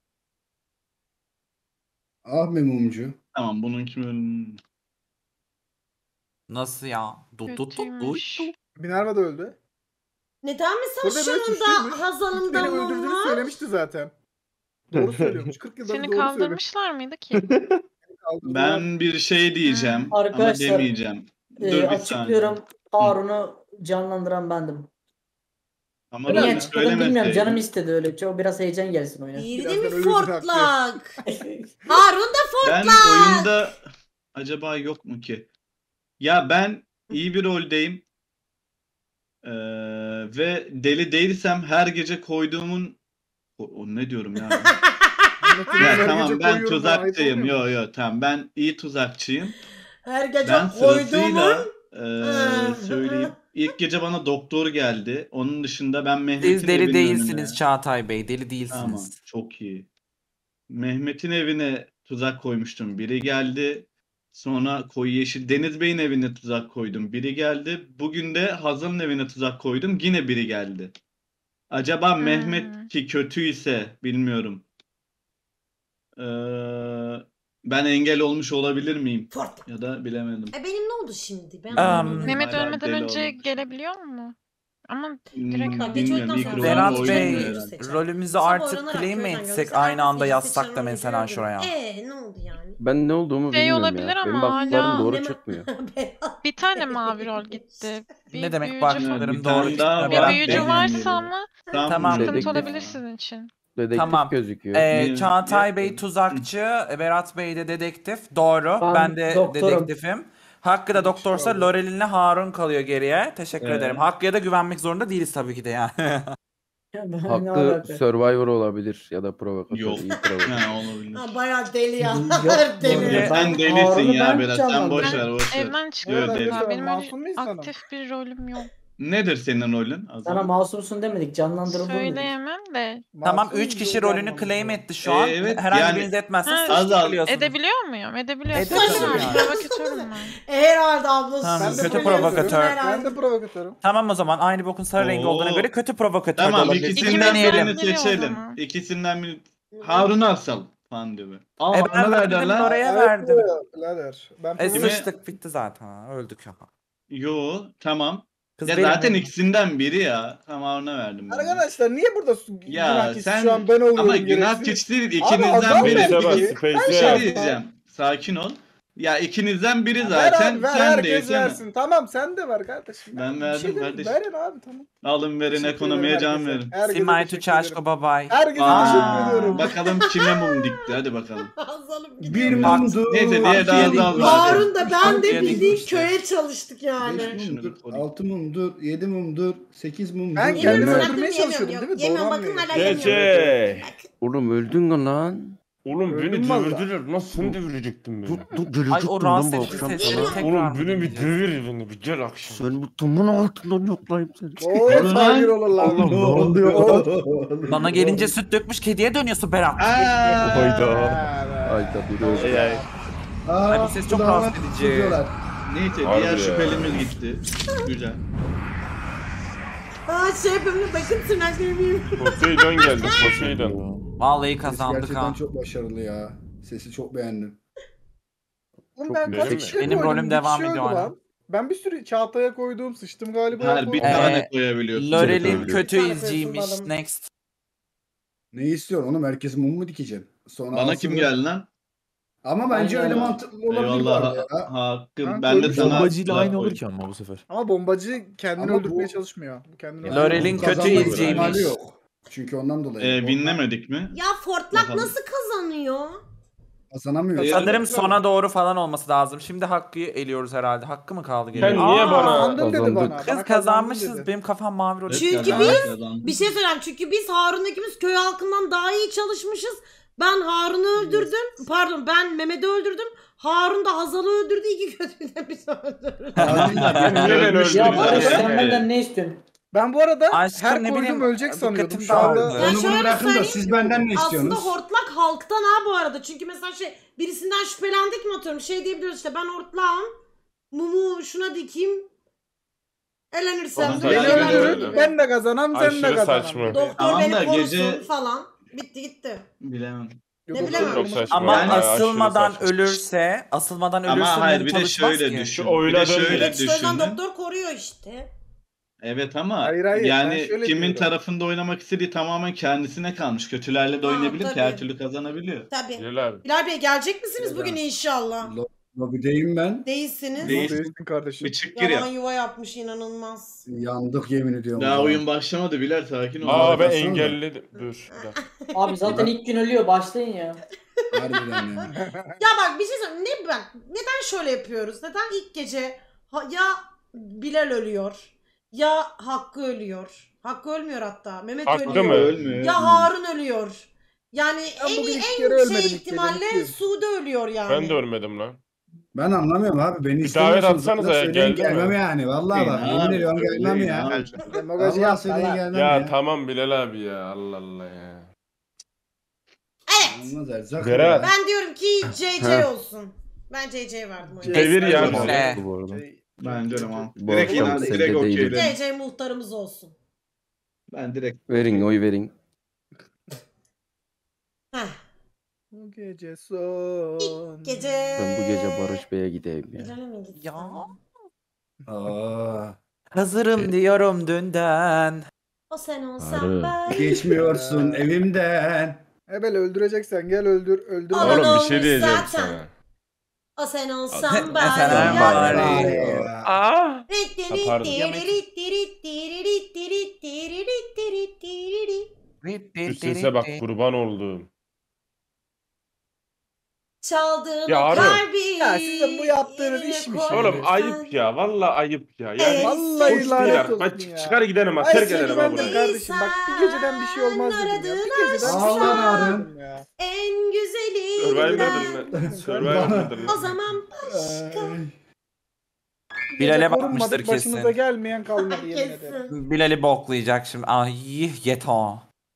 Ah be mumcu. Tamam bunun kim ölüm? Nasıl ya? Du du du du. Kötüymüş. Minerva da öldü. Neden mi Burada ben saçlarında suçluymuş. Hazal'ın Beni damla öldürdüğünü var? söylemişti zaten. Doğru söylüyormuş. kırk yılda bir Seni doğru söylüyor. kaldırmışlar mıydı ki? Ben bir şey diyeceğim ama Arkadaşlar, demeyeceğim. Dur Ee, bir açıklıyorum. saniye. Harun'u canlandıran bendim. Ama Niye ben açıkladım bilmiyorum. Canım söylemeseydin. istedi öyle. Çok biraz heyecan gelsin oyuna. İyi Biraz değil da mi öyle bir Fortlak? Harun da Ben Fortlak. oyunda acaba yok mu ki? Ya ben iyi bir roldeyim. Ee, ve deli değilsem her gece koyduğumun o, o ne diyorum ya? Ya tamam ben tuzakçıyım. Yo yo tamam ben iyi tuzakçıyım. Her gece Ben sırasıyla koyduğumun. eee söyleyeyim. İlk gece bana doktor geldi. Onun dışında ben Mehmet'in Siz deli evinin değilsiniz önüne... Çağatay Bey. Deli Tamam değilsiniz. çok iyi. Mehmet'in evine tuzak koymuştum. Biri geldi. Sonra Koyu Yeşil Deniz Bey'in evine tuzak koydum. Biri geldi. Bugün de Hazal'ın evine tuzak koydum. Yine biri geldi. Acaba Hmm. Mehmet ki kötüyse bilmiyorum. Eee, ben engel olmuş olabilir miyim? Fortlak. Ya da bilemedim. E benim ne oldu şimdi? Ben Um, anlamadım. Mehmet Hala ölmeden deli önce olmuş. gelebiliyor mu? Ama Hmm, direkt Bak, bilmiyorum. geçiyordan İlk sonra rolünü Berat oyun Bey, oyuncu seçer. rolümüzü Sabah artık oynanarak claim mi köyden etsek görürse aynı anda ertesi yazsak seçen da oyuncu mesela gördüm. şuraya? Eee ne oldu yani? Ben ne olduğumu Şey bilmiyorum olabilir ya. Benim ama baktıklarım hala- doğru Ne- çıkmıyor. Berat. bir tane mavi rol gitti. Bir Ne demek büyücü baktıklarım Bir doğru tane daha çıkmıyor Bir var. Berat büyücü Bey? Benim varsa yerim. ama Tam Tamam. sıkıntı Dedektif. olabilir sizin için. Dedektif Tamam. gözüküyor. Ee, Niye- Çağatay Ya- Bey tuzakçı, Berat Bey de dedektif. Doğru. Ben Ben, de doktorum. dedektifim. Hakkı da doktorsa oldu. Lorelin'le Harun kalıyor geriye. Teşekkür Evet. ederim. Hakkı'ya da güvenmek zorunda değiliz tabii ki de yani. Ya ben ne Hakkı alaka? Survivor olabilir ya da provokatör. Yok. iyi provokatör. Ha, olabilir. Ha, bayağı deli ya. Yok, deli. ben- Sen delisin Harun'u ya ben Berat. Sen canlandım. boş ver boş ver. Evden Yok, çıkmadım deli. daha. Benim öyle Masum bir insanım. aktif bir rolüm yok. Nedir senin rolün? Azal? Sana masumsun demedik. Canlandırıldın dedik. Söyleyemem de. Tamam Masum üç kişi değil rolünü yani. claim etti şu an. Ee, evet, Herhangi yani- biriniz etmezse Ha, suçlu Azal. biliyorsunuz. Edebiliyor muyum? Edebiliyorsam Edebiliyorum tamam. yani. Provokatörüm ben. E, herhalde ablası. Tamam, Ben de kötü provokatörüm. provokatör. Ben de provokatörüm. Tamam o zaman aynı bokun sarı rengi Oo. olduğuna göre kötü provokatör de Tamam olabilir. ikisinden İkimizden birini biri o seçelim. zaman. İkisinden biri. Harun Arsal falan diyor. Aa E bana ben verdiler verdim lan. oraya Evet, verdim. birader. Ben E provokatörüm. sıçtık bitti zaten. Ha, öldük ya. Yo tamam. Kız Ya benim zaten benim. ikisinden biri ya. Tamam Harun'a verdim ben. de. Arkadaşlar niye burada su- Ya günah keçisi sen şu an ben oluyorum ama günah gereksiz? keçisi değil. Abi, İkinizden adam biri. verdi Space'e bas, ki. Space'e. Bir şey şey yapma. diyeceğim. Sakin ol. Ya ikinizden biri Ver zaten abi ver sen herkes değilsin. versin. Tamam sen de ver kardeşim. Ben Bir verdim şey dedim, kardeşim. Verin abi tamam. Alın verin Teşekkür ekonomiye ederim can herkese. verin. Herkese Simay teşekkür Tuçaşko ederim. bye bye. Herkese Aa, teşekkür ediyorum. bakalım kime mum dikti. Hadi bakalım. Hazalım Bir gidiyor. mumdur. Neyse, diğer daha iki az mumdur, var. Harun da ben de Hakkı'ya bildiğin gitmişler. köye çalıştık yani. beş Şunu mumdur, bir koyayım. altı mumdur, yedi mumdur, sekiz mumdur. Ben Yemiyorum, kendimi bıraktım, öldürmeye yemiyorum. çalışıyordum Yok, değil mi? yemiyorum, Doğru bakın anlıyorum. hala yemiyorum. Gece. Oğlum öldün lan. Oğlum beni Öldüm valla. dövdüler. Nasıl seni devirecektim Dur beni? dur Ay gelecektim o lan rahatsız bu edici akşam sesleri sana. tekrar Oğlum mı beni bir dinleyeceğiz? dövür beni bir gel akşam. Seni bu tomun altından yoklayayım seni. Oo sakin olun lan. Allah'ım, ne oluyor? Bana gelince süt dökmüş kediye dönüyorsun Berat. Aa, Hayda. Ayda duruyor. Ay ay. Ay, bu ses çok rahatsız edici. Neyse Harbi diğer ya. şüphelimiz gitti. Güzel. Aa şey yapayım bakın tırnaklarımı yiyeyim. Poseidon geldi Poseidon. Vallahi Ses kazandık gerçekten ha. çok başarılı ya. Sesi çok beğendim. Oğlum Çok ben güzel kaç mi? kişiye Benim koydum? rolüm Bir devam kişi ediyor öldü hala. lan. Ben bir sürü Çağatay'a koydum, sıçtım galiba. Her bir koydum. tane Ee, koyabiliyorsun. Lorel'in Tabii. kötü Bir tane izciymiş. kızılmadım. Next. Ne istiyorsun oğlum? Herkes mum mu dikeceksin? Sonra Bana alsın kim da- geldi lan? Ama bence Aynen. öyle mantıklı olabilir bu Eyvallah arada ha- ya. hakkım. Ben Ben de koydum. sana Bombacıyla silah aynı olur koydum. ki ama bu sefer. Ama bombacı kendini Ama öldürmeye bu- çalışmıyor. Bu kendini Yani Lorel'in bunun kötü kazanma izciymiş. ihtimali yok. Çünkü ondan dolayı. Ee, Ondan binlemedik mi? Ya Fortlak Bakalım. nasıl kazanıyor? Kazanamıyor. Ee, Sanırım Evet. sona doğru falan olması lazım. Şimdi Hakkı'yı eliyoruz herhalde. Hakkı mı kaldı geriye? Sen niye Aa, bana- Kazandın dedi Kazandık. bana. Kız Bana kazandın kazanmışız. dedi. Benim kafam mavi rol. Çünkü Kazandı, biz- kazandı. Bir şey söyleyeyim çünkü biz Harun ikimiz köy halkından daha iyi çalışmışız. Ben Harun'u öldürdüm. Pardon ben Mehmet'i öldürdüm. Harun da Hazal'ı öldürdü. İki kötüyü de biz öldürdük. Niye ben Ölmüş Ya öldürdüm? bir Barış tane. sen benden ne istiyorsun? Ben bu arada Aşkım, her ne koyduğum bileyim, ölecek dikkatim sanıyordum. Şu dağıldı. anda Ya Onu bunu şöyle bırakın da söyleyeyim, siz benden ne Aslında istiyorsunuz? hortlak halktan ha bu arada. Çünkü mesela şey birisinden şüphelendik mi atıyorum şey diyebiliyoruz işte ben hortlağım. Mumu şuna dikeyim. Elenirsem Onu de beni Aynen öyle. öldürün. Ben de kazanam sen de Aşırı kazanam. saçma. doktor Tamam beni da korusun gece- falan. Bitti gitti. Bilemem. Ne bilemem. Çok saçma. Ama Yani aşırı asılmadan saçma. ölürse, asılmadan ölürse Ama hayır Mum bir de çalışmaz şöyle ki. düşün. Şu oyuna Bir de dön- şöyle Evet işte o yüzden düşünün. doktor koruyor işte. Evet ama Hayır, hayır, ben yani şöyle kimin diyorum. tarafında oynamak istediği tamamen kendisine kalmış. Kötülerle de Ha, oynayabilir ki tabii. her türlü kazanabiliyor. Tabii. Bilal abi. Bilal Bey gelecek misiniz Bilal bugün abi. inşallah? Lo- Lobideyim ben. Değilsiniz. Değil. Değilsin kardeşim. Bir çık gir Yalan ya. yuva yapmış inanılmaz. Yandık yemin ediyorum. o Daha zaman. oyun başlamadı Bilal, sakin ol. Aa ben Baksana da. engelledim. Dur. bir dakika. Abi zaten ilk gün ölüyor, başlayın ya. Harbiden ya. Ya bak bir şey söyleyeyim. Ne bak neden şöyle yapıyoruz? Neden ilk gece ha- ya Bilal ölüyor ya Hakkı ölüyor. Hakkı ölmüyor hatta. Mehmet Hakkı ölüyor. mı? Ölmüyor. Ya Harun ölüyor. Yani Ben en bugün en iki kere ölmedim, şey ilk gece ihtimalle mutluyum. Sude ölüyor yani. Ben de ölmedim lan. Ben anlamıyorum abi. Beni Bir istemiyorsunuz. davet atsanıza ya, Söyleyin geldi mi? gelmem yani. Vallahi bak. Abi, Yemin ediyorum öyle gelmem ya. ya. Demagoji Allah yapma söyleyin lan. gelmem Ya ya. tamam Bilal abi ya. Allah Allah ya. Evet. Olmaz erzak Berat. ya. Ben diyorum ki C C olsun. Ben C C verdim oyuna. Devir ya. Kesinlikle. bana. Bu arada. Şey, Ben diyorum ama. Bu Direkt akşam inan, sende direkt değilim. okeyledim. C C muhtarımız olsun. Ben direkt Verin oy verin. Heh. Bu gece son. Gece. Ben bu gece Barış Bey'e gideyim ya. Bilal'e mi gitsem? Ya. Aa, Hazırım diyorum dünden. O sen olsan Arı. ben. geçmiyorsun evimden. Ebel öldüreceksen gel öldür. Öldür. Aman Oğlum bir olmuş şey diyeceğim zaten. sana. O sen Ne- olsan ne sen bari. bari. Ya. Aa. Ha, pardon. Şu sese bak kurban oldum. Çaldığın Ya o Arı. kalbi. Ya sizin bu yaptığınız yerine iş mi koy. şimdi? Oğlum ayıp ya. Vallahi ayıp ya. Yani Ey Vallahi hoş lanet değil olsun artık. ya. Bak çıkar gidelim ha. Ay Terk seni edelim ha ben de burayı. kardeşim bak bir geceden bir şey olmaz dedim ya. Bir geceden Aradığın bir şey aşklar. olmaz dedim ya. En güzeli. Survivor'dır lan. Survivor'dır O lan. zaman başka. Ay. Bir Bilal'e gece bakmıştır korunmadık, başımıza kesin. gelmeyen kalmadı yemin ederim. Kesin. Bilal'i boklayacak şimdi. Ay yeter.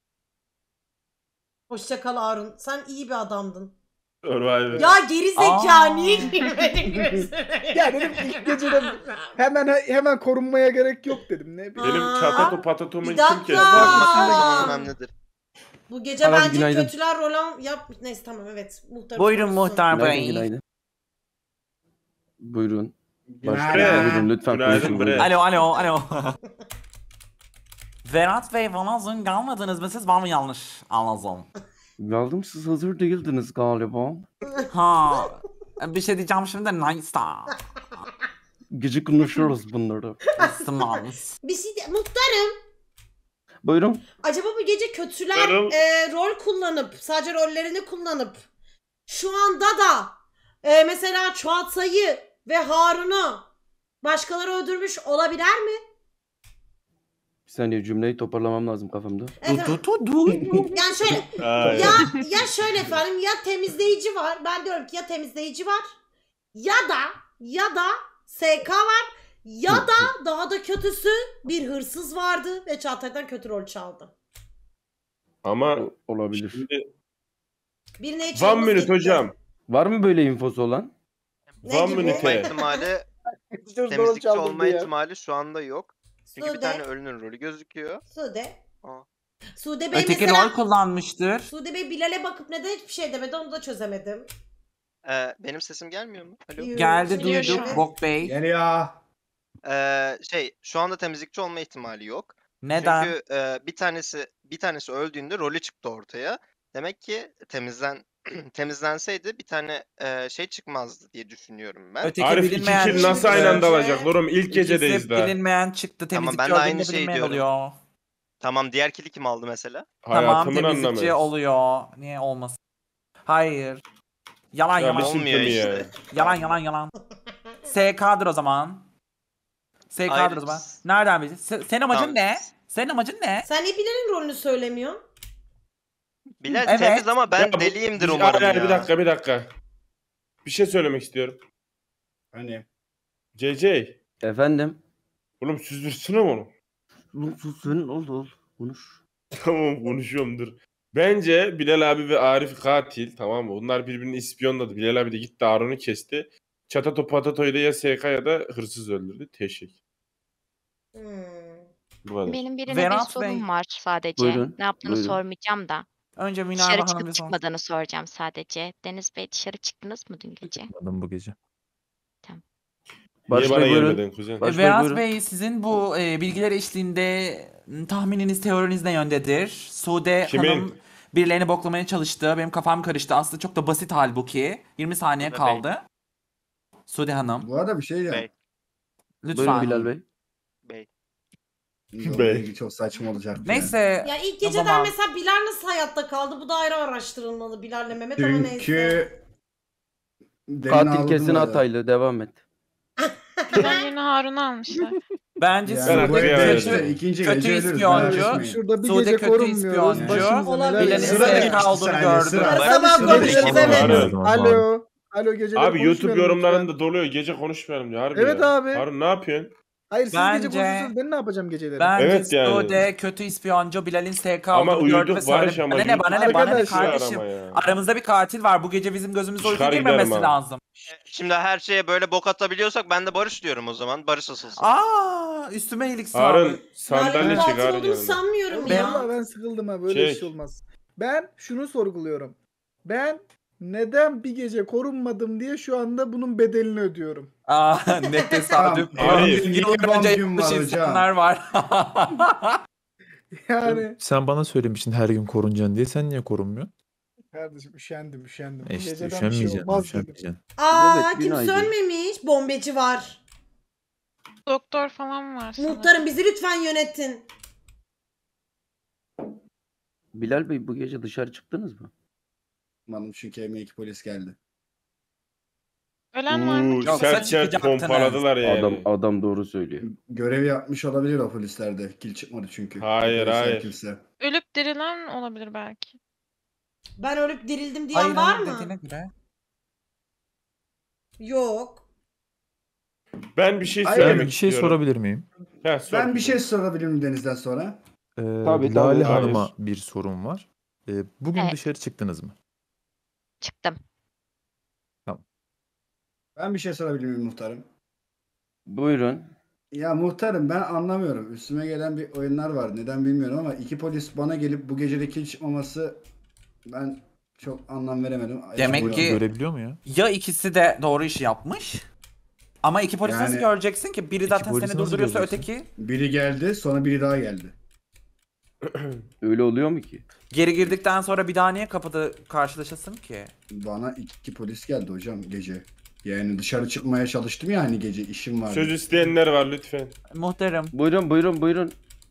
Hoşça kal Harun. Sen iyi bir adamdın. Survivor. Ya geri zeka Aa. niye girmedin gözüne? Ya dedim ilk geceden hemen hemen korunmaya gerek yok dedim ne bileyim. Benim Aa. çatato patatomu Bir kim dakika. kesti? Aa. önemlidir. Bu gece Tamam, bence günaydın. kötüler rol yap. Neyse tamam evet. Muhtar Buyurun konuşsun. muhtar Günaydın bey. günaydın. Buyurun. Günaydın. Başlayın. Buyurun lütfen Günaydın konuşun. bre. buyurun. Alo alo alo. Berat Bey bana zın gelmediniz mi siz, ben mi yanlış anladım? Geldim siz hazır değildiniz galiba. Ha. Bir şey diyeceğim şimdi, nice. Gece konuşuruz bunları. Tamam. Bir şey de, muhtarım. Buyurun. Acaba bu gece kötüler Yarın- e, rol kullanıp sadece rollerini kullanıp şu anda da e, mesela Çağatay'ı ve Harun'u başkaları öldürmüş olabilir mi? Bir saniye cümleyi toparlamam lazım kafamda. Efendim, Du du du. yani şöyle Ay. ya ya şöyle efendim ya temizleyici var. Ben diyorum ki ya temizleyici var ya da ya da S K var ya da daha da kötüsü bir hırsız vardı ve Çağatay'dan kötü rol çaldı. Ama O- olabilir. şimdi Birine hiç one yolumuz minute gitti. hocam. Var mı böyle infosu olan? Ne One gibi? minute. Olma ihtimali, Dur, doğru temizlikçi çaldırdı olma ya. ihtimali şu anda yok. Çünkü bir Sude. tane ölünün rolü gözüküyor. Sude. Aa. Sude Bey Öteki mesela rol kullanmıştır. Sude Bey Bilal'e bakıp neden hiçbir şey demedi onu da çözemedim. Ee, benim sesim gelmiyor mu? Alo. Yok. Geldi Geliyor duyduk şimdi. Bok Bey. Geliyor. Ee, şey, şu anda temizlikçi olma ihtimali yok. Neden? Çünkü e, bir tanesi bir tanesi öldüğünde rolü çıktı ortaya. Demek ki temizlen temizlenseydi bir tane e, şey çıkmazdı diye düşünüyorum ben. Öteki Arif iki bilinmeyen kill nasıl çıktı. aynı anda alacak oğlum? İlk İkisi gecedeyiz daha. bilinmeyen çıktı. Tamam, Temizlikçi ben de olduğunda aynı şeyi bilinmeyen diyorum. oluyor. Tamam, diğer kili kim aldı mesela? Tamam, Hayatımın temizlikçi anlamı. oluyor. Niye olmasın? Hayır. Yalan Ya yalan. bir Olmuyor simptomi işte. ya. Yalan yalan yalan. S K'dır o zaman. S K'dır Hayır. o zaman. Nereden bileceksin? Se- Senin amacın Tamam. ne? Senin amacın ne? Sen niye Bilal'in rolünü söylemiyorsun? Bilal Evet. temiz ama ben Ya bu- deliyimdir bir- umarım hayır, ya. Bir dakika bir dakika. Bir şey söylemek istiyorum. Hani C C. Efendim? Oğlum süzdürsene onu. Lan sus senin ol ol. Konuş. Tamam konuşuyorum dur. Bence Bilal abi ve Arif katil, tamam mı? Bunlar birbirini ispiyonladı. Bilal abi de gitti Harun'u kesti. Çatato Patato'yu da ya S K ya da hırsız öldürdü. Teşekkür. Hmm. Bu kadar. Benim birine Verat bir sorum Bey. var sadece. Buyurun, Ne yaptığını buyurun. sormayacağım da. Önce Minerva Dışarı Hanım çıkıp bir son. çıkmadığını soracağım sadece. Deniz Bey dışarı çıktınız mı dün gece? Adam bu gece. Barış Niye bana Bey buyurun. gelmedin kuzen? Barış Bey Beyaz buyurun. Bey sizin bu e, bilgiler eşliğinde m, tahmininiz, teoriniz ne yöndedir? Sude Kimin? Hanım birilerini boklamaya çalıştı. Benim kafam karıştı. Aslında çok da basit halbuki. yirmi saniye Sude kaldı. Sude Hanım. Bu arada bir şey diyeceğim. Bey. Lütfen. Buyurun Bilal Bey. Bey. Yok, Bey. çok saçma olacaktı. Neyse. Ya ilk o geceden zaman- mesela Bilal nasıl hayatta kaldı? Bu da ayrı araştırılmalı Bilal'le Mehmet ama neyse. Çünkü Derin Katil aldım kesin da- Hataylı. Devam et. Ben yine Harun'u almışlar. Bence Yani Ben Sude aklıma kötü, geldi. İkinci kötü gece ölürüz, ispiyoncu. merak etmeyin. Şurada bir Sude gece kötü korunmuyoruz. ispiyoncu. Başımıza Olabilir. neler Bilal'in geliyor. Sıra S K geçti olduğunu saniye, gördüm. sıra. Her Ben sabah sıra konuşuruz, geçti. evet. Harun. Alo. Alo geceleri Abi YouTube konuşmayalım yorumlarında lütfen. doluyor. Gece konuşmayalım diyor. Harbi Evet ya. abi. Harun ne yapıyorsun? Hayır siz Bence- gece konuşursunuz ben ne yapacağım geceleri? Bence Evet yani. Sude kötü ispiyoncu, Bilal'in S K Ama olduğunu gördü ve uyuduk Barış söyledi. ama. Bana ne bana ne bana ne Arkadaşlar kardeşim. Arama ya. Aramızda bir katil var. Bu gece bizim gözümüze uyku Çıkar girmemesi giderim ha. lazım. Şimdi her şeye böyle bok atabiliyorsak ben de Barış diyorum o zaman. Barış asılsın. Aa, üstüme iyilik sağlık. Harun Bilal'in sandalye çık katil Harun olduğunu yanına. sanmıyorum Ben- ya. Vallahi ben sıkıldım ha böyle Çek. iş olmaz. Ben şunu sorguluyorum. Ben neden bir gece korunmadım diye şu anda bunun bedelini ödüyorum. Aa, ne tesadüf. Tamam, hayır. Yıllar Niye önce vampir yapmış var hocam? insanlar var. Yani Sen bana söylemiştin her gün korunacaksın diye. Sen niye korunmuyorsun? kardeşim üşendim üşendim. E işte Geceden bir şey üşenmeyeceksin. olmaz dedim. üşenmeyeceksin. Aa Evet, kimse günaydın. ölmemiş. Bombeci var. Doktor falan var sanırım. Muhtarım bizi lütfen yönetin. Bilal Bey bu gece dışarı çıktınız mı? Hanım çünkü evime iki polis geldi. Ölen var mı? Uuu Yoksa sert sert çıkacaktınız. pompaladılar yani. Adam adam doğru söylüyor. Görev yapmış olabilir o polislerde. Kil çıkmadı çünkü. Hayır, Polisler hayır. Kilse. Ölüp dirilen olabilir belki. Ben ölüp dirildim diyen Hayır, var hayır mı? dediğine göre. Yok. Ben bir şey Hayır, söylemek Ben bir şey istiyorum. sorabilir miyim? Heh, sor Ben bir kızım. şey sorabilir miyim Deniz'den sonra? Ee, Tabii, tabii. Lale Hayır. Hanım'a bir sorum var. Ee, bugün Evet. dışarı çıktınız mı? Çıktım. Ben bir şey sorabilir miyim muhtarım? Buyurun. Ya muhtarım ben anlamıyorum. Üstüme gelen bir oyunlar var. Neden bilmiyorum ama iki polis bana gelip bu gecede kil çıkmaması ben çok anlam veremedim. Demek Buyurun. ki- Görebiliyor mu ya? Ya ikisi de doğru işi yapmış. Ama iki polis nasıl Yani- göreceksin ki? Biri zaten polisi seni nasıl durduruyorsa göreceksin? öteki Biri geldi sonra biri daha geldi. Öyle oluyor mu ki? geri girdikten sonra bir daha niye kapıda karşılaşasın ki? Bana iki polis geldi hocam gece. Yani dışarı çıkmaya çalıştım ya hani gece işim vardı. Söz isteyenler var lütfen. Muhterem. Buyurun buyurun buyurun.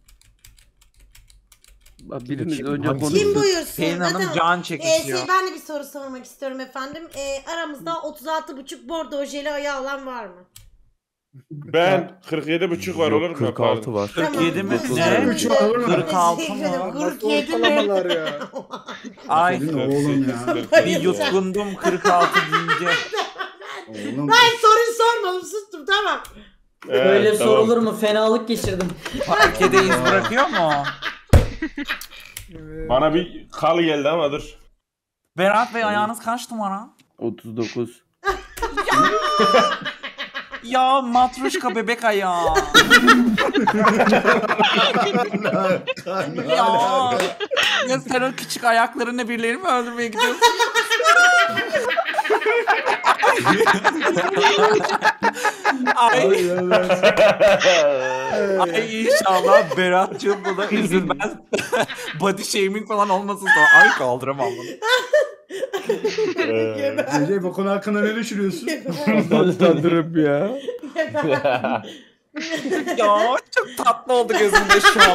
Bak biriniz Kim- önce hangisi? Kim konuşsun. buyursun? Pelin Ha, Hanım tamam. can Ee, çekişiyor. şey, ben de bir soru sormak istiyorum efendim. Ee, aramızda otuz altı buçuk bordo jeli ayağı alan var mı? Ben kırk yedi buçuk var olur mu? Yok, kırk altı var. kırk yedi mi? Tamam. Ne? kırk üç var olur mu? kırk altı Teşekkür ederim. mı? kırk Nasıl yedi mi? ortalamalar ya? Ay Senin oğlum ya. bir yutkundum kırk altı deyince. Oğlum. Ben soruyu sormadım sustum tamam. Böyle sorulur mu? Fenalık geçirdim. Parkede iz bırakıyor mu? Evet. Bana bir kal geldi ama dur. Berat Bey ayağınız kaç numara? otuz dokuz. Ya matruşka bebek ayağı. ya. Ya sen o küçük ayaklarınla birileri mi öldürmeye gidiyorsun? Ay, ay inşallah Berat'cığım buna üzülmez. Body shaming falan olmasın sonra. Ay kaldıramam bunu. Recep bu konu hakkında ne düşünüyorsun? Tanrım ya. Ya çok tatlı oldu gözümde şu an.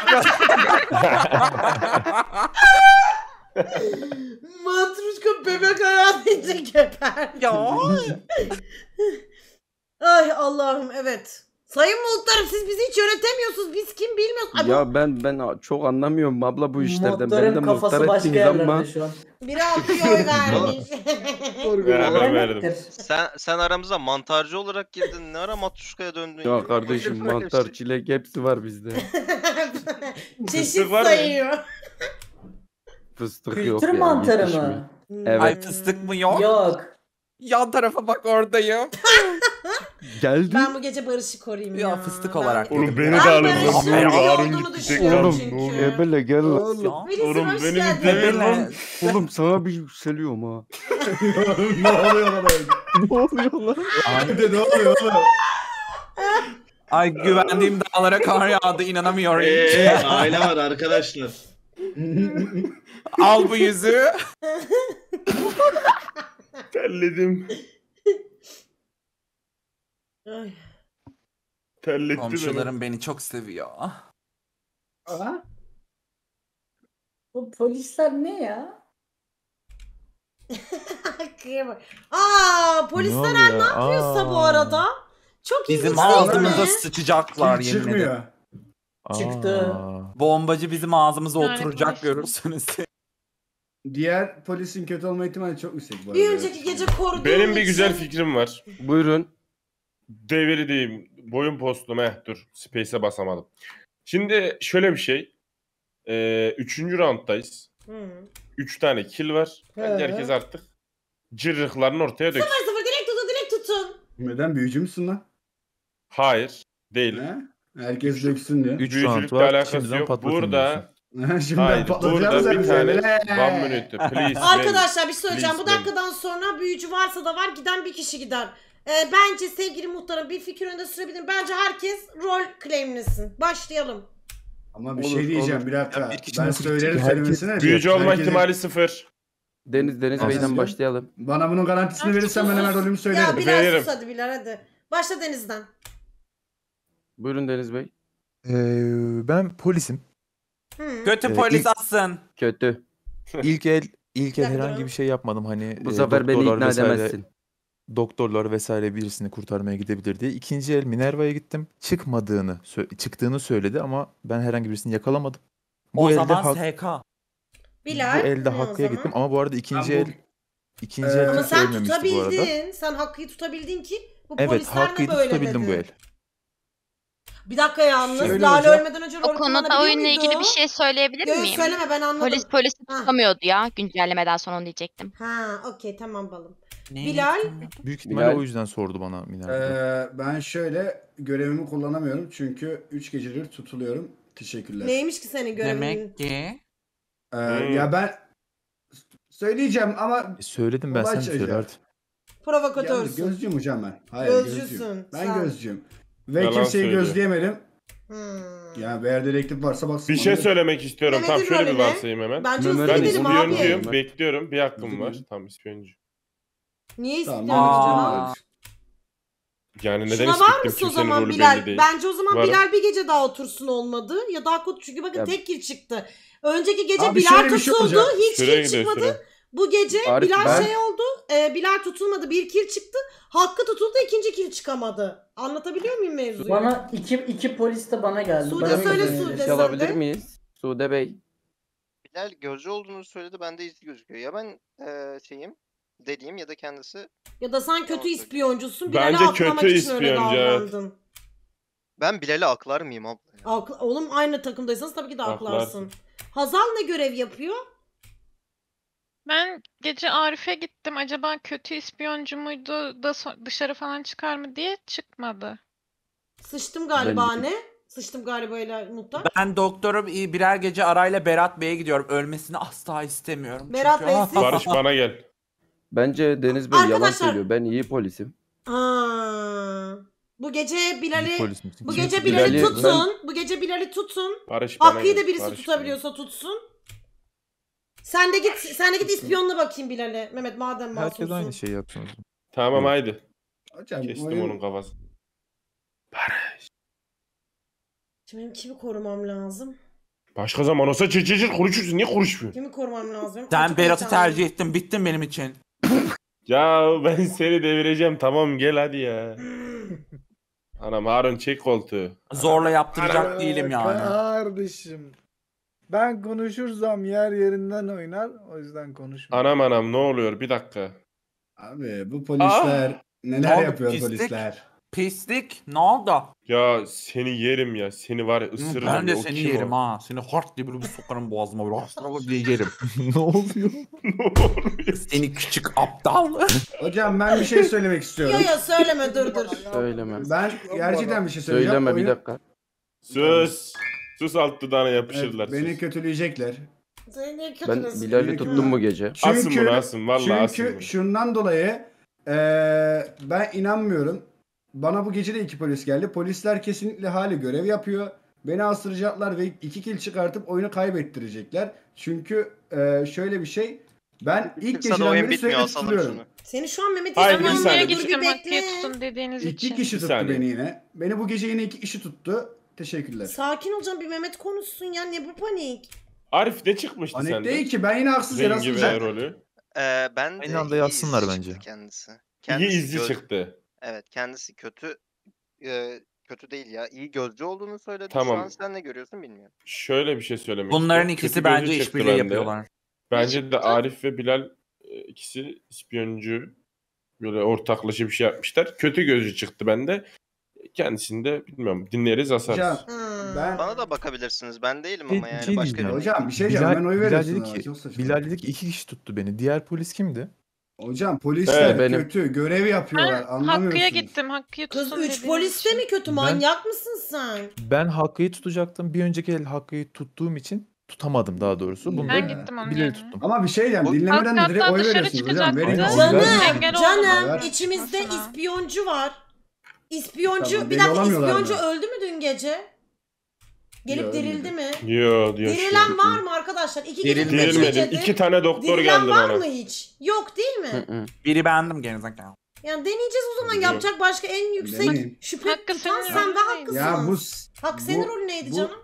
Matruşka bebek ayağı deyince geber. Ya. Ay Allah'ım evet. Sayın muhtarım siz bizi hiç yönetemiyorsunuz. Biz kim bilmiyoruz. Ay, bu- Ya ben ben çok anlamıyorum abla bu işlerden. Beni de Muhtarın kafası muhtar başka ettiniz ama. yerlerde şu an. Biri altı oy vermiş. Beraber verdim. Sen sen aramıza mantarcı olarak girdin. Ne ara matruşkaya döndün? Ya kardeşim mantar, çilek hepsi var bizde. Çeşit Fıstık var mı? sayıyor. Fıstık yok Kültür ya. mantarı yetişmiyor. mı? Evet. Ay fıstık mı yok? Yok. Yan tarafa bak oradayım. Geldi. Ben bu gece Barış'ı koruyayım ya. Ya fıstık Ben- olarak Oğlum dedim. beni Ben de alın lan. Barış'ın Ne oluyor? iyi Harun olduğunu gitti tek düşünüyorum kaldım. çünkü. Ne oluyor? Ebele gel. Oğlum. Melis'im Oğlum hoş beni geldin. bir devir lan. Ebele. Oğlum sana bir yükseliyorum ha. Ne oluyor lan öyle? Ne oluyor lan? Bir de ne oluyor oğlum? Ay güvendiğim dağlara kar yağdı inanamıyorum. Eee aile var arkadaşlar. Al bu yüzüğü. Terledim. Ay. Terletti beni. Komşularım beni çok seviyor. Aa. Bu polisler ne ya? Kıyamam. Aa polisler Ne her oluyor? ne yapıyorsa bu Aa. arada. Çok Bizim ilginç değil ağzımıza mi? sıçacaklar Kim yemin çıkmıyor. ederim. Çıktı. Aa. Bombacı bizim ağzımıza Yani oturacak konuştum. görürsünüz. Diğer polisin kötü olma ihtimali çok yüksek bu arada. Bir önceki gece koruduğum Benim bir için- güzel fikrim var. Buyurun. Deviri diyeyim. Boyun postum. Heh dur. Space'e basamadım. Şimdi şöyle bir şey. Ee, üçüncü rounddayız. Hı. Üç tane kill var. Bence Hı. herkes artık cırrıklarını ortaya döksün. Sıfır sıfır direkt tutun direkt tutun. Neden büyücü müsün lan? Hayır. Değil. He? Herkes döksün diyor. üç round Büyücülükle var. alakası Şimdiden yok. patlatın Burada Şimdi hayır. patlatacağız Burada bir tane bize. one minute please. Arkadaşlar bir şey söyleyeceğim. Bu Please, dakikadan sonra büyücü varsa da var giden bir kişi gider. Ee, bence sevgili muhtarım bir fikir önde sürebilir. Bence herkes rol claimlesin. Başlayalım. Ama bir Olur, şey diyeceğim olur. bir dakika. Ya bir kişi Ben nasıl söylerim gidecek? söylemesine. Herkes- Büyücü olma Herkesin- ihtimali sıfır. Deniz Deniz Nasıl Bey'den ya? başlayalım. Bana bunun garantisini Sus, verirsen ben hemen sus. rolümü Ya söylerim. Bilal Veririm. sus hadi Bilal hadi. Başla Deniz'den. Buyurun Deniz Bey. Ee, ben polisim. Hı. Kötü Ee, polis ilk- atsın. Kötü. İlk el ilk el dakika herhangi durun. bir şey yapmadım hani Bu e, sefer beni doktorlar ikna vesaire- edemezsin. doktorlar vesaire birisini kurtarmaya gidebilir diye. İkinci el Minerva'ya gittim. Çıkmadığını, sö- çıktığını söyledi ama ben herhangi birisini yakalamadım. Bu O elde zaman hak- S K. Bilal. bu elde ne o Hakkı'ya zaman? gittim ama bu arada ikinci Ben el bu- ikinci Ee, el Ama kimse sen ölmemişti bu arada. tutabildin. Sen Hakkı'yı tutabildin ki bu Evet, polisler Hakkı'yı ne da böyle tutabildim bu dedi. el. Bir dakika yalnız. Şöyle Lale hocam. ölmeden önce O rol konuda kullanabiliyor oyunla ilgili muydu? bir şey söyleyebilir Yok miyim? söyleme ben anladım. Polis polisi Ha. tutamıyordu ya güncellemeden sonra onu diyecektim. Ha okey tamam balım. Ne? Bilal. Büyük ihtimalle Bilal. o yüzden sordu bana Minerva. Ee, ben şöyle görevimi kullanamıyorum çünkü üç gecedir tutuluyorum. Teşekkürler. Neymiş ki senin görevin? Demek ki Ee, Hmm. Ya ben söyleyeceğim ama E, söyledim ben Olay sen de söyle çözeceğim. artık. yani Provokatörsün. gözcüyüm hocam ben. Hayır Gözcüsün, gözcüyüm. Ben sen. gözcüyüm. Ve Yalan kimseyi söylüyor. gözleyemedim. Hmm. Yani eğer dedektif varsa baksın. Bir şey bana. söylemek istiyorum. Mehmet'in Tamam şöyle bir rolü ne? varsayım hemen. Bence Mehmet hızlı Ben Ali, gidelim abi. ispiyoncuyum. Ben- Bekliyorum. Bir hakkım var. Gidelim. Tam ispiyoncu. Niye Tamam. istiyorsun Aa. canım? Yani neden Şuna var ispiktim mısın o kimsenin zaman rolü Bilal? belli değil. Bence o zaman Varım. Bilal bir gece daha otursun olmadı. Ya daha kötü çünkü bakın Ya- tek kill çıktı. Önceki gece Abi Bilal şöyle bir şey tutuldu. olacak. Hiç Süre kill gidiyor çıkmadı. süre. Bu gece Arif, Bilal ben- şey oldu. e, Bilal tutulmadı. Bir kill çıktı. Hakkı tutuldu. ikinci kill çıkamadı. Anlatabiliyor muyum mevzuyu? Bana iki iki polis de bana geldi. Sude Bana söyle geldi. Sude. Şey sen alabilir de. miyiz? Sude Bey. Bilal gözcü olduğunu söyledi. Bende izli gözüküyor. Ya ben eee, şeyim dediğim ya da kendisi. Ya da sen kötü Yalan söylüyor. ispiyoncusun. Bilal'i Bence aklamak kötü için öyle ispiyoncu, evet. davrandın. Ben Bilal'i aklar mıyım abla? ya? Akla- Oğlum aynı takımdaysanız tabii ki de Aklarsın. aklarsın. Hazal ne görev yapıyor? Ben gece Arif'e gittim. Acaba kötü ispiyoncu muydu da so- dışarı falan çıkar mı diye çıkmadı. Sıçtım galiba Ben- ne? Sıçtım galiba ile muhtar. ben doktora bir- birer gece arayla Berat Bey'e gidiyorum. Ölmesini asla istemiyorum. Berat çünkü. Bey, siz- Barış bana gel. Bence Deniz Bey yalan Arkadaşlar- söylüyor. Ben iyi polisim. Aa, bu gece Bilal'i İyi polis misin? bu Kim gece tuttu? Bilal'i Bilal'i tutun. Bu gece Bilal'i tutun. Barış bana Hakkı'yı gel. da birisi Barış tutabiliyorsa tutsun. Sen de git sen de git ispiyonla bakayım Bilal'e. Mehmet madem Herkes masumsun. aynı şeyi yapsın o zaman. bana. Tamam Hı. haydi. Hocam, Kestim oyun- onun kafasını. Şimdi benim kimi korumam lazım? Başka zaman olsa çır çır çır konuşursun. Niye konuşmuyorsun? Kimi korumam lazım? Sen Açık Berat'ı mekanlı. tercih ettin. Bittin benim için. Ya ben seni devireceğim. Tamam gel hadi ya. Anam Harun çek koltuğu. Zorla yaptıracak Aa, değilim yani. Kardeşim. Ben konuşursam yer yerinden oynar. O yüzden konuşmuyorum. Anam anam ne oluyor? Bir dakika. Abi bu polisler neler Abi, yapıyor pislik. polisler? Pislik ne oldu? Ya seni yerim ya. Seni var ya ısırırım. Ben de ya. O seni kim yerim o? ha. Seni hart diye böyle bir sokarım boğazıma böyle hastava diye yerim. Ne oluyor? Seni küçük aptal. Hocam ben bir şey söylemek istiyorum. Yo yo söyleme dur dur. Söyleme. Ben gerçekten bir şey söyleyeceğim. Söyleme bir Oyunu- dakika. Sus. Sus alt dudağına Evet, yapışırlar. beni sus. kötüleyecekler. Seni Ben kötülesin. Bilal'i tuttum bu gece. Asın Çünkü, bunu, asın, vallahi asın çünkü bunu. şundan dolayı eee, ben inanmıyorum. Bana bu gece de iki polis geldi. Polisler kesinlikle hali görev yapıyor. Beni asıracaklar ve iki kill çıkartıp oyunu kaybettirecekler. Çünkü eee, şöyle bir şey. Ben ilk Kimse de geceden oyun beri bitmiyor, sürekli asalım tutuluyorum. şunu. Seni şu an Mehmet Hayır, İsmail bir Almaya saniye. dur gittim bir Hakkı'yı bekle. tutun dediğiniz İki için. kişi Bir tuttu saniye. beni yine. Beni bu gece yine iki kişi tuttu. Teşekkürler. Sakin olacağım bir Mehmet konuşsun ya ne bu panik. Arif ne çıkmıştı Panik sende? değil ki ben yine haksız yere Rengi ve asılacağım. rolü. Ee, ben de Aynı anda iyi yazsınlar izci bence. çıktı kendisi. İyi Kendisi izci göz- çıktı. Evet kendisi kötü e, kötü değil ya. İyi gözcü olduğunu söyledi. Tamam. Şu an sen ne görüyorsun bilmiyorum. Şöyle bir şey söylemek Bunların istiyorum. ikisi Kötü bence gözü çıktı işbirliği bende. yapıyorlar. Bence de Arif ve Bilal e, ikisi ispiyoncu. Böyle ortaklaşa bir şey yapmışlar. Kötü gözü çıktı bende. Kendisini de bilmiyorum dinleriz asarız. Hocam Hmm. ben Bana da bakabilirsiniz. Ben değilim Bir ama yani şey başka diyeceğim. birine. hocam bir şey diyeceğim Bilal, ben oy Bilal veriyorsun. dedi ha, ki, çok saçma. Bilal dedi ki iki kişi tuttu beni. Diğer polis kimdi? Hocam polisler Evet, benim. kötü görev yapıyorlar Ben anlamıyorsunuz. Hakkı'ya gittim. Hakkı'yı Kız tutun üç dediğiniz polis de için. mi kötü Ben- manyak mısın sen? Ben Hakkı'yı tutacaktım. Bir önceki el Hakkı'yı tuttuğum için tutamadım daha doğrusu. Bunu Ben da gittim onun Bilal'i yerine. tuttum. Ama bir şey diyeceğim Bu- dinlemeden de Hakkı direkt hatta oy dışarı veriyorsunuz hocam. çıkacaktı. Verin. Aynen. Canım, Ver. Engel canım olmadı. içimizde Çıkmasına. ispiyoncu var. İspiyoncu Tamam, bir deli dakika olamıyorlar ispiyoncu mı? öldü mü dün gece? Gelip Yok, dirildi ölmedi. mi? Yo diyor Dirilen şu. var mı arkadaşlar? İki gece Dirilmedi. kaç Dirilmedim. gecedir? İki tane doktor Dirilen geldi var bana. mı hiç? Yok değil mi? Hı hı. Biri bendim gerizekalı. Yani deneyeceğiz o zaman Yok. yapacak başka en yüksek Deneyin. şüphe Hakkı tutan senin sen ve rolün haklısın. Ya bu Hak senin bu- rolü neydi bu- canım?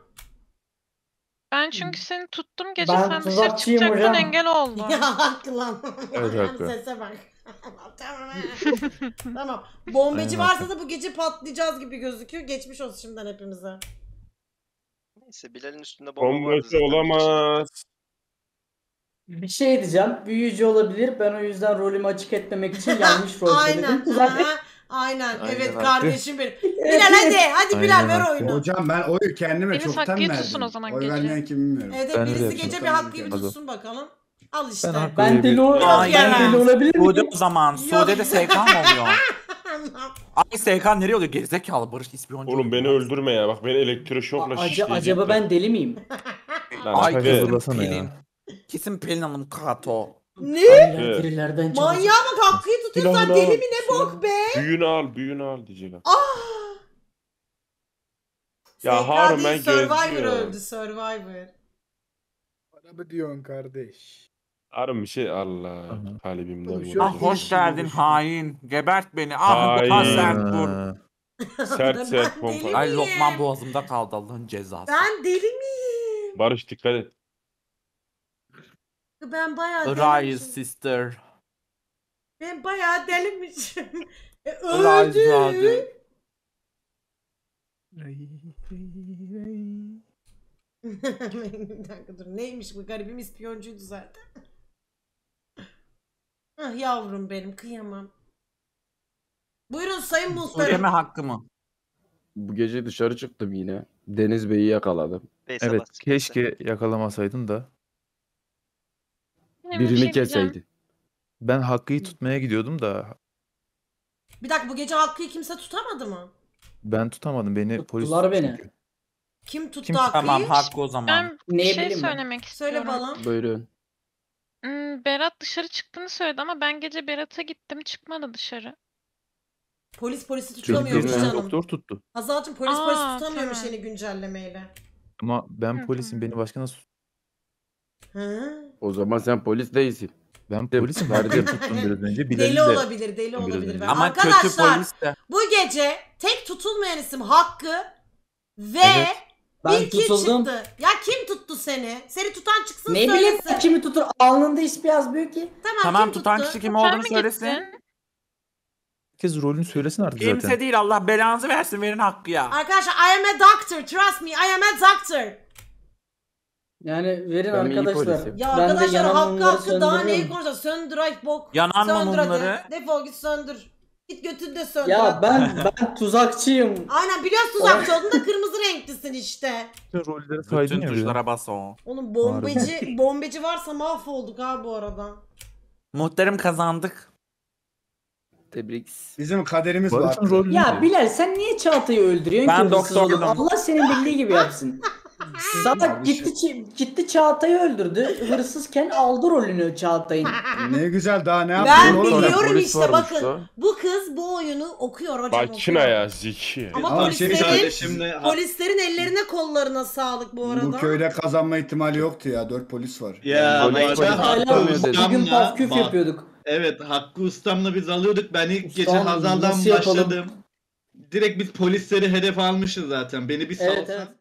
Ben çünkü seni tuttum gece Ben sen dışarı tuzakçıyım çıkacaktın hocam. engel oldun. Ya haklı lan. Evet, haklı. Sese bak. Tamam. Tamam. Bombacı Aynen varsa da bu gece patlayacağız gibi gözüküyor. Geçmiş olsun şimdiden hepimize. Neyse Bilal'in üstünde bomba vardı Bombası zaten. olamaz. Bir şey diyeceğim. Büyücü olabilir. Ben o yüzden rolümü açık etmemek için yanlış rol Aynen. söyledim. Zaten aha, Aynen. Aynen Evet haklı. kardeşim benim. Bilal hadi. Hadi Bilal Aynen ver haklı. oyunu. hocam ben oyu kendime Biriniz çoktan Hakkı'yı verdim. tutsun o zaman Oy gece. vermeyen kim bilmiyorum. Evet Ben öyle birisi yapacağım. gece bir Tamam, hakkıyı bir hadi. tutsun bakalım. Al işte. Ben Hakkı- ben Böyle bir- deli, ol Ay, ben yalan. deli olabilir Sude miyim? o zaman. Sude'de S K mı oluyor? Allah. Ay S K nereye oluyor? Gerizekalı Barış ispiyoncu. Oğlum beni oluyor. öldürme ya. Bak beni elektroşokla Aca- şişleyecekler. acaba ben deli miyim? Lan Ay Hakkı. kesin hazırlasana ya. Pelin. Kesin Pelin Hanım kato. Ne? Evet. Dirilerden Manyağa bak hakkıyı tutuyorsan Silahını deli al. mi ne bok be? Büyüğünü al, büyüğünü al diyecek. Ah! Ya S K Harun değil, ben Survivor gözlüyorum. öldü Survivor. Bana mı diyorsun kardeş? Arım bir şey Allah Aha. kalbimden Konuşuyor. Ah vurdu. hoş geldin hain. Gebert beni. Ah Hain. Lokman sert vur. Ha. Sert Ben sert deli pompa. miyim? Ay Lokman boğazımda kaldı Allah'ın cezası. Ben deli miyim? Barış dikkat et. Ben bayağı Rise delimişim. sister. Ben bayağı delimişim. E, Rise öldü. brother. Bir dakika dur. Neymiş bu garibim ispiyoncuydu zaten. Ah yavrum benim kıyamam. Buyurun sayın Söyleme muhtarım. hakkı mı? Bu gece dışarı çıktım yine. Deniz Bey'i yakaladım. Veysel Evet Aslı. keşke yakalamasaydın da. Yine bir Birini şey diyeceğim. keseydin. Ben Hakkı'yı tutmaya gidiyordum da Bir dakika bu gece Hakkı'yı kimse tutamadı mı? ben tutamadım. Beni polis Tuttular tuttu beni. çünkü. Kim tuttu Kim- Hakkı'yı? Tamam hakkı o zaman. Ben Ne bir şey bileyim ben. söylemek Söyle istiyorum. bana. Buyurun. Hmm, Berat dışarı çıktığını söyledi ama ben gece Berat'a gittim çıkmadı dışarı. Polis polisi Çünkü tutamıyormuş birini birini canım. doktor tuttu. Hazal'cığım polis Aa, polisi tutamıyormuş tamam. yeni güncellemeyle. Ama ben Hı polisim. hı. Beni başka nasıl... Hı? O zaman sen polis değilsin. Ben Değil mi? polisim. Verdim. Hakkı'yı tuttum biraz önce. Bilal'i Deli de... olabilir, deli biraz olabilir. önce. Ve Ama kötü arkadaşlar polis de. bu gece tek tutulmayan isim Hakkı ve Evet. Ben bir kill tutuldum. çıktı. Ya kim tuttu seni? Seni tutan çıksın Ne söylesin. bileyim kimi tutur alnında ispi yazmıyor ki. Tamam, Tamam kim tutan tuttu? kişi kim Sen olduğunu mi söylesin. gittin? Herkes rolünü söylesin artık Kimse zaten. değil Allah belanızı versin verin hakkı ya. Arkadaşlar I am a doctor. Trust me I am a doctor. Yani verin Ben iyi arkadaşlar. polisim. Ya Ben de arkadaşlar yanan hakkı mumları hakkı daha neyi söndürüyorum. konuşacağız? Söndür ay bok. Yanan mı söndür hadi. mumları? Defol git söndür. Git götünü de söndür. Ya hatta. ben ben tuzakçıyım. Aynen biliyorsun tuzakçı olduğunu da kırmızı renklisin işte. Bütün rolleri saydın Bütün ya. tuşlara bas o. Oğlum bombeci, bombeci varsa mahvolduk ha bu arada. Muhterem kazandık. Tebrik. Bizim kaderimiz Barış'ın var. rolü Ya neydi? Bilal sen niye Çağatay'ı öldürüyorsun Ben ki hırsız doktordum. olup? Allah senin bildiği gibi yapsın. Salak gitti Ç- gitti Çağatay'ı öldürdü. Hırsızken aldı rolünü Çağatay'ın. Ne güzel daha ne yaptın Ben oğlum? biliyorum polis işte varmış bakın. da. Bu kız bu oyunu okuyor hocam. Makine okuyor. ya zeki. Ama Ama şey- polislerin, Kardeşimle polislerin ellerine kollarına sağlık bu arada. Bu köyde kazanma ihtimali yoktu ya. Dört polis var. ya Polis- bu arada polis Hakkı Hala Ustam'la- bir gün Ustam'la pafküf bak, yapıyorduk. evet Hakkı Ustam'la biz alıyorduk. Ben ilk gece Ustam, Hazal'dan nasıl yapalım? başladım. Direkt biz polisleri hedef almışız zaten. Beni bir Evet, salsan. evet.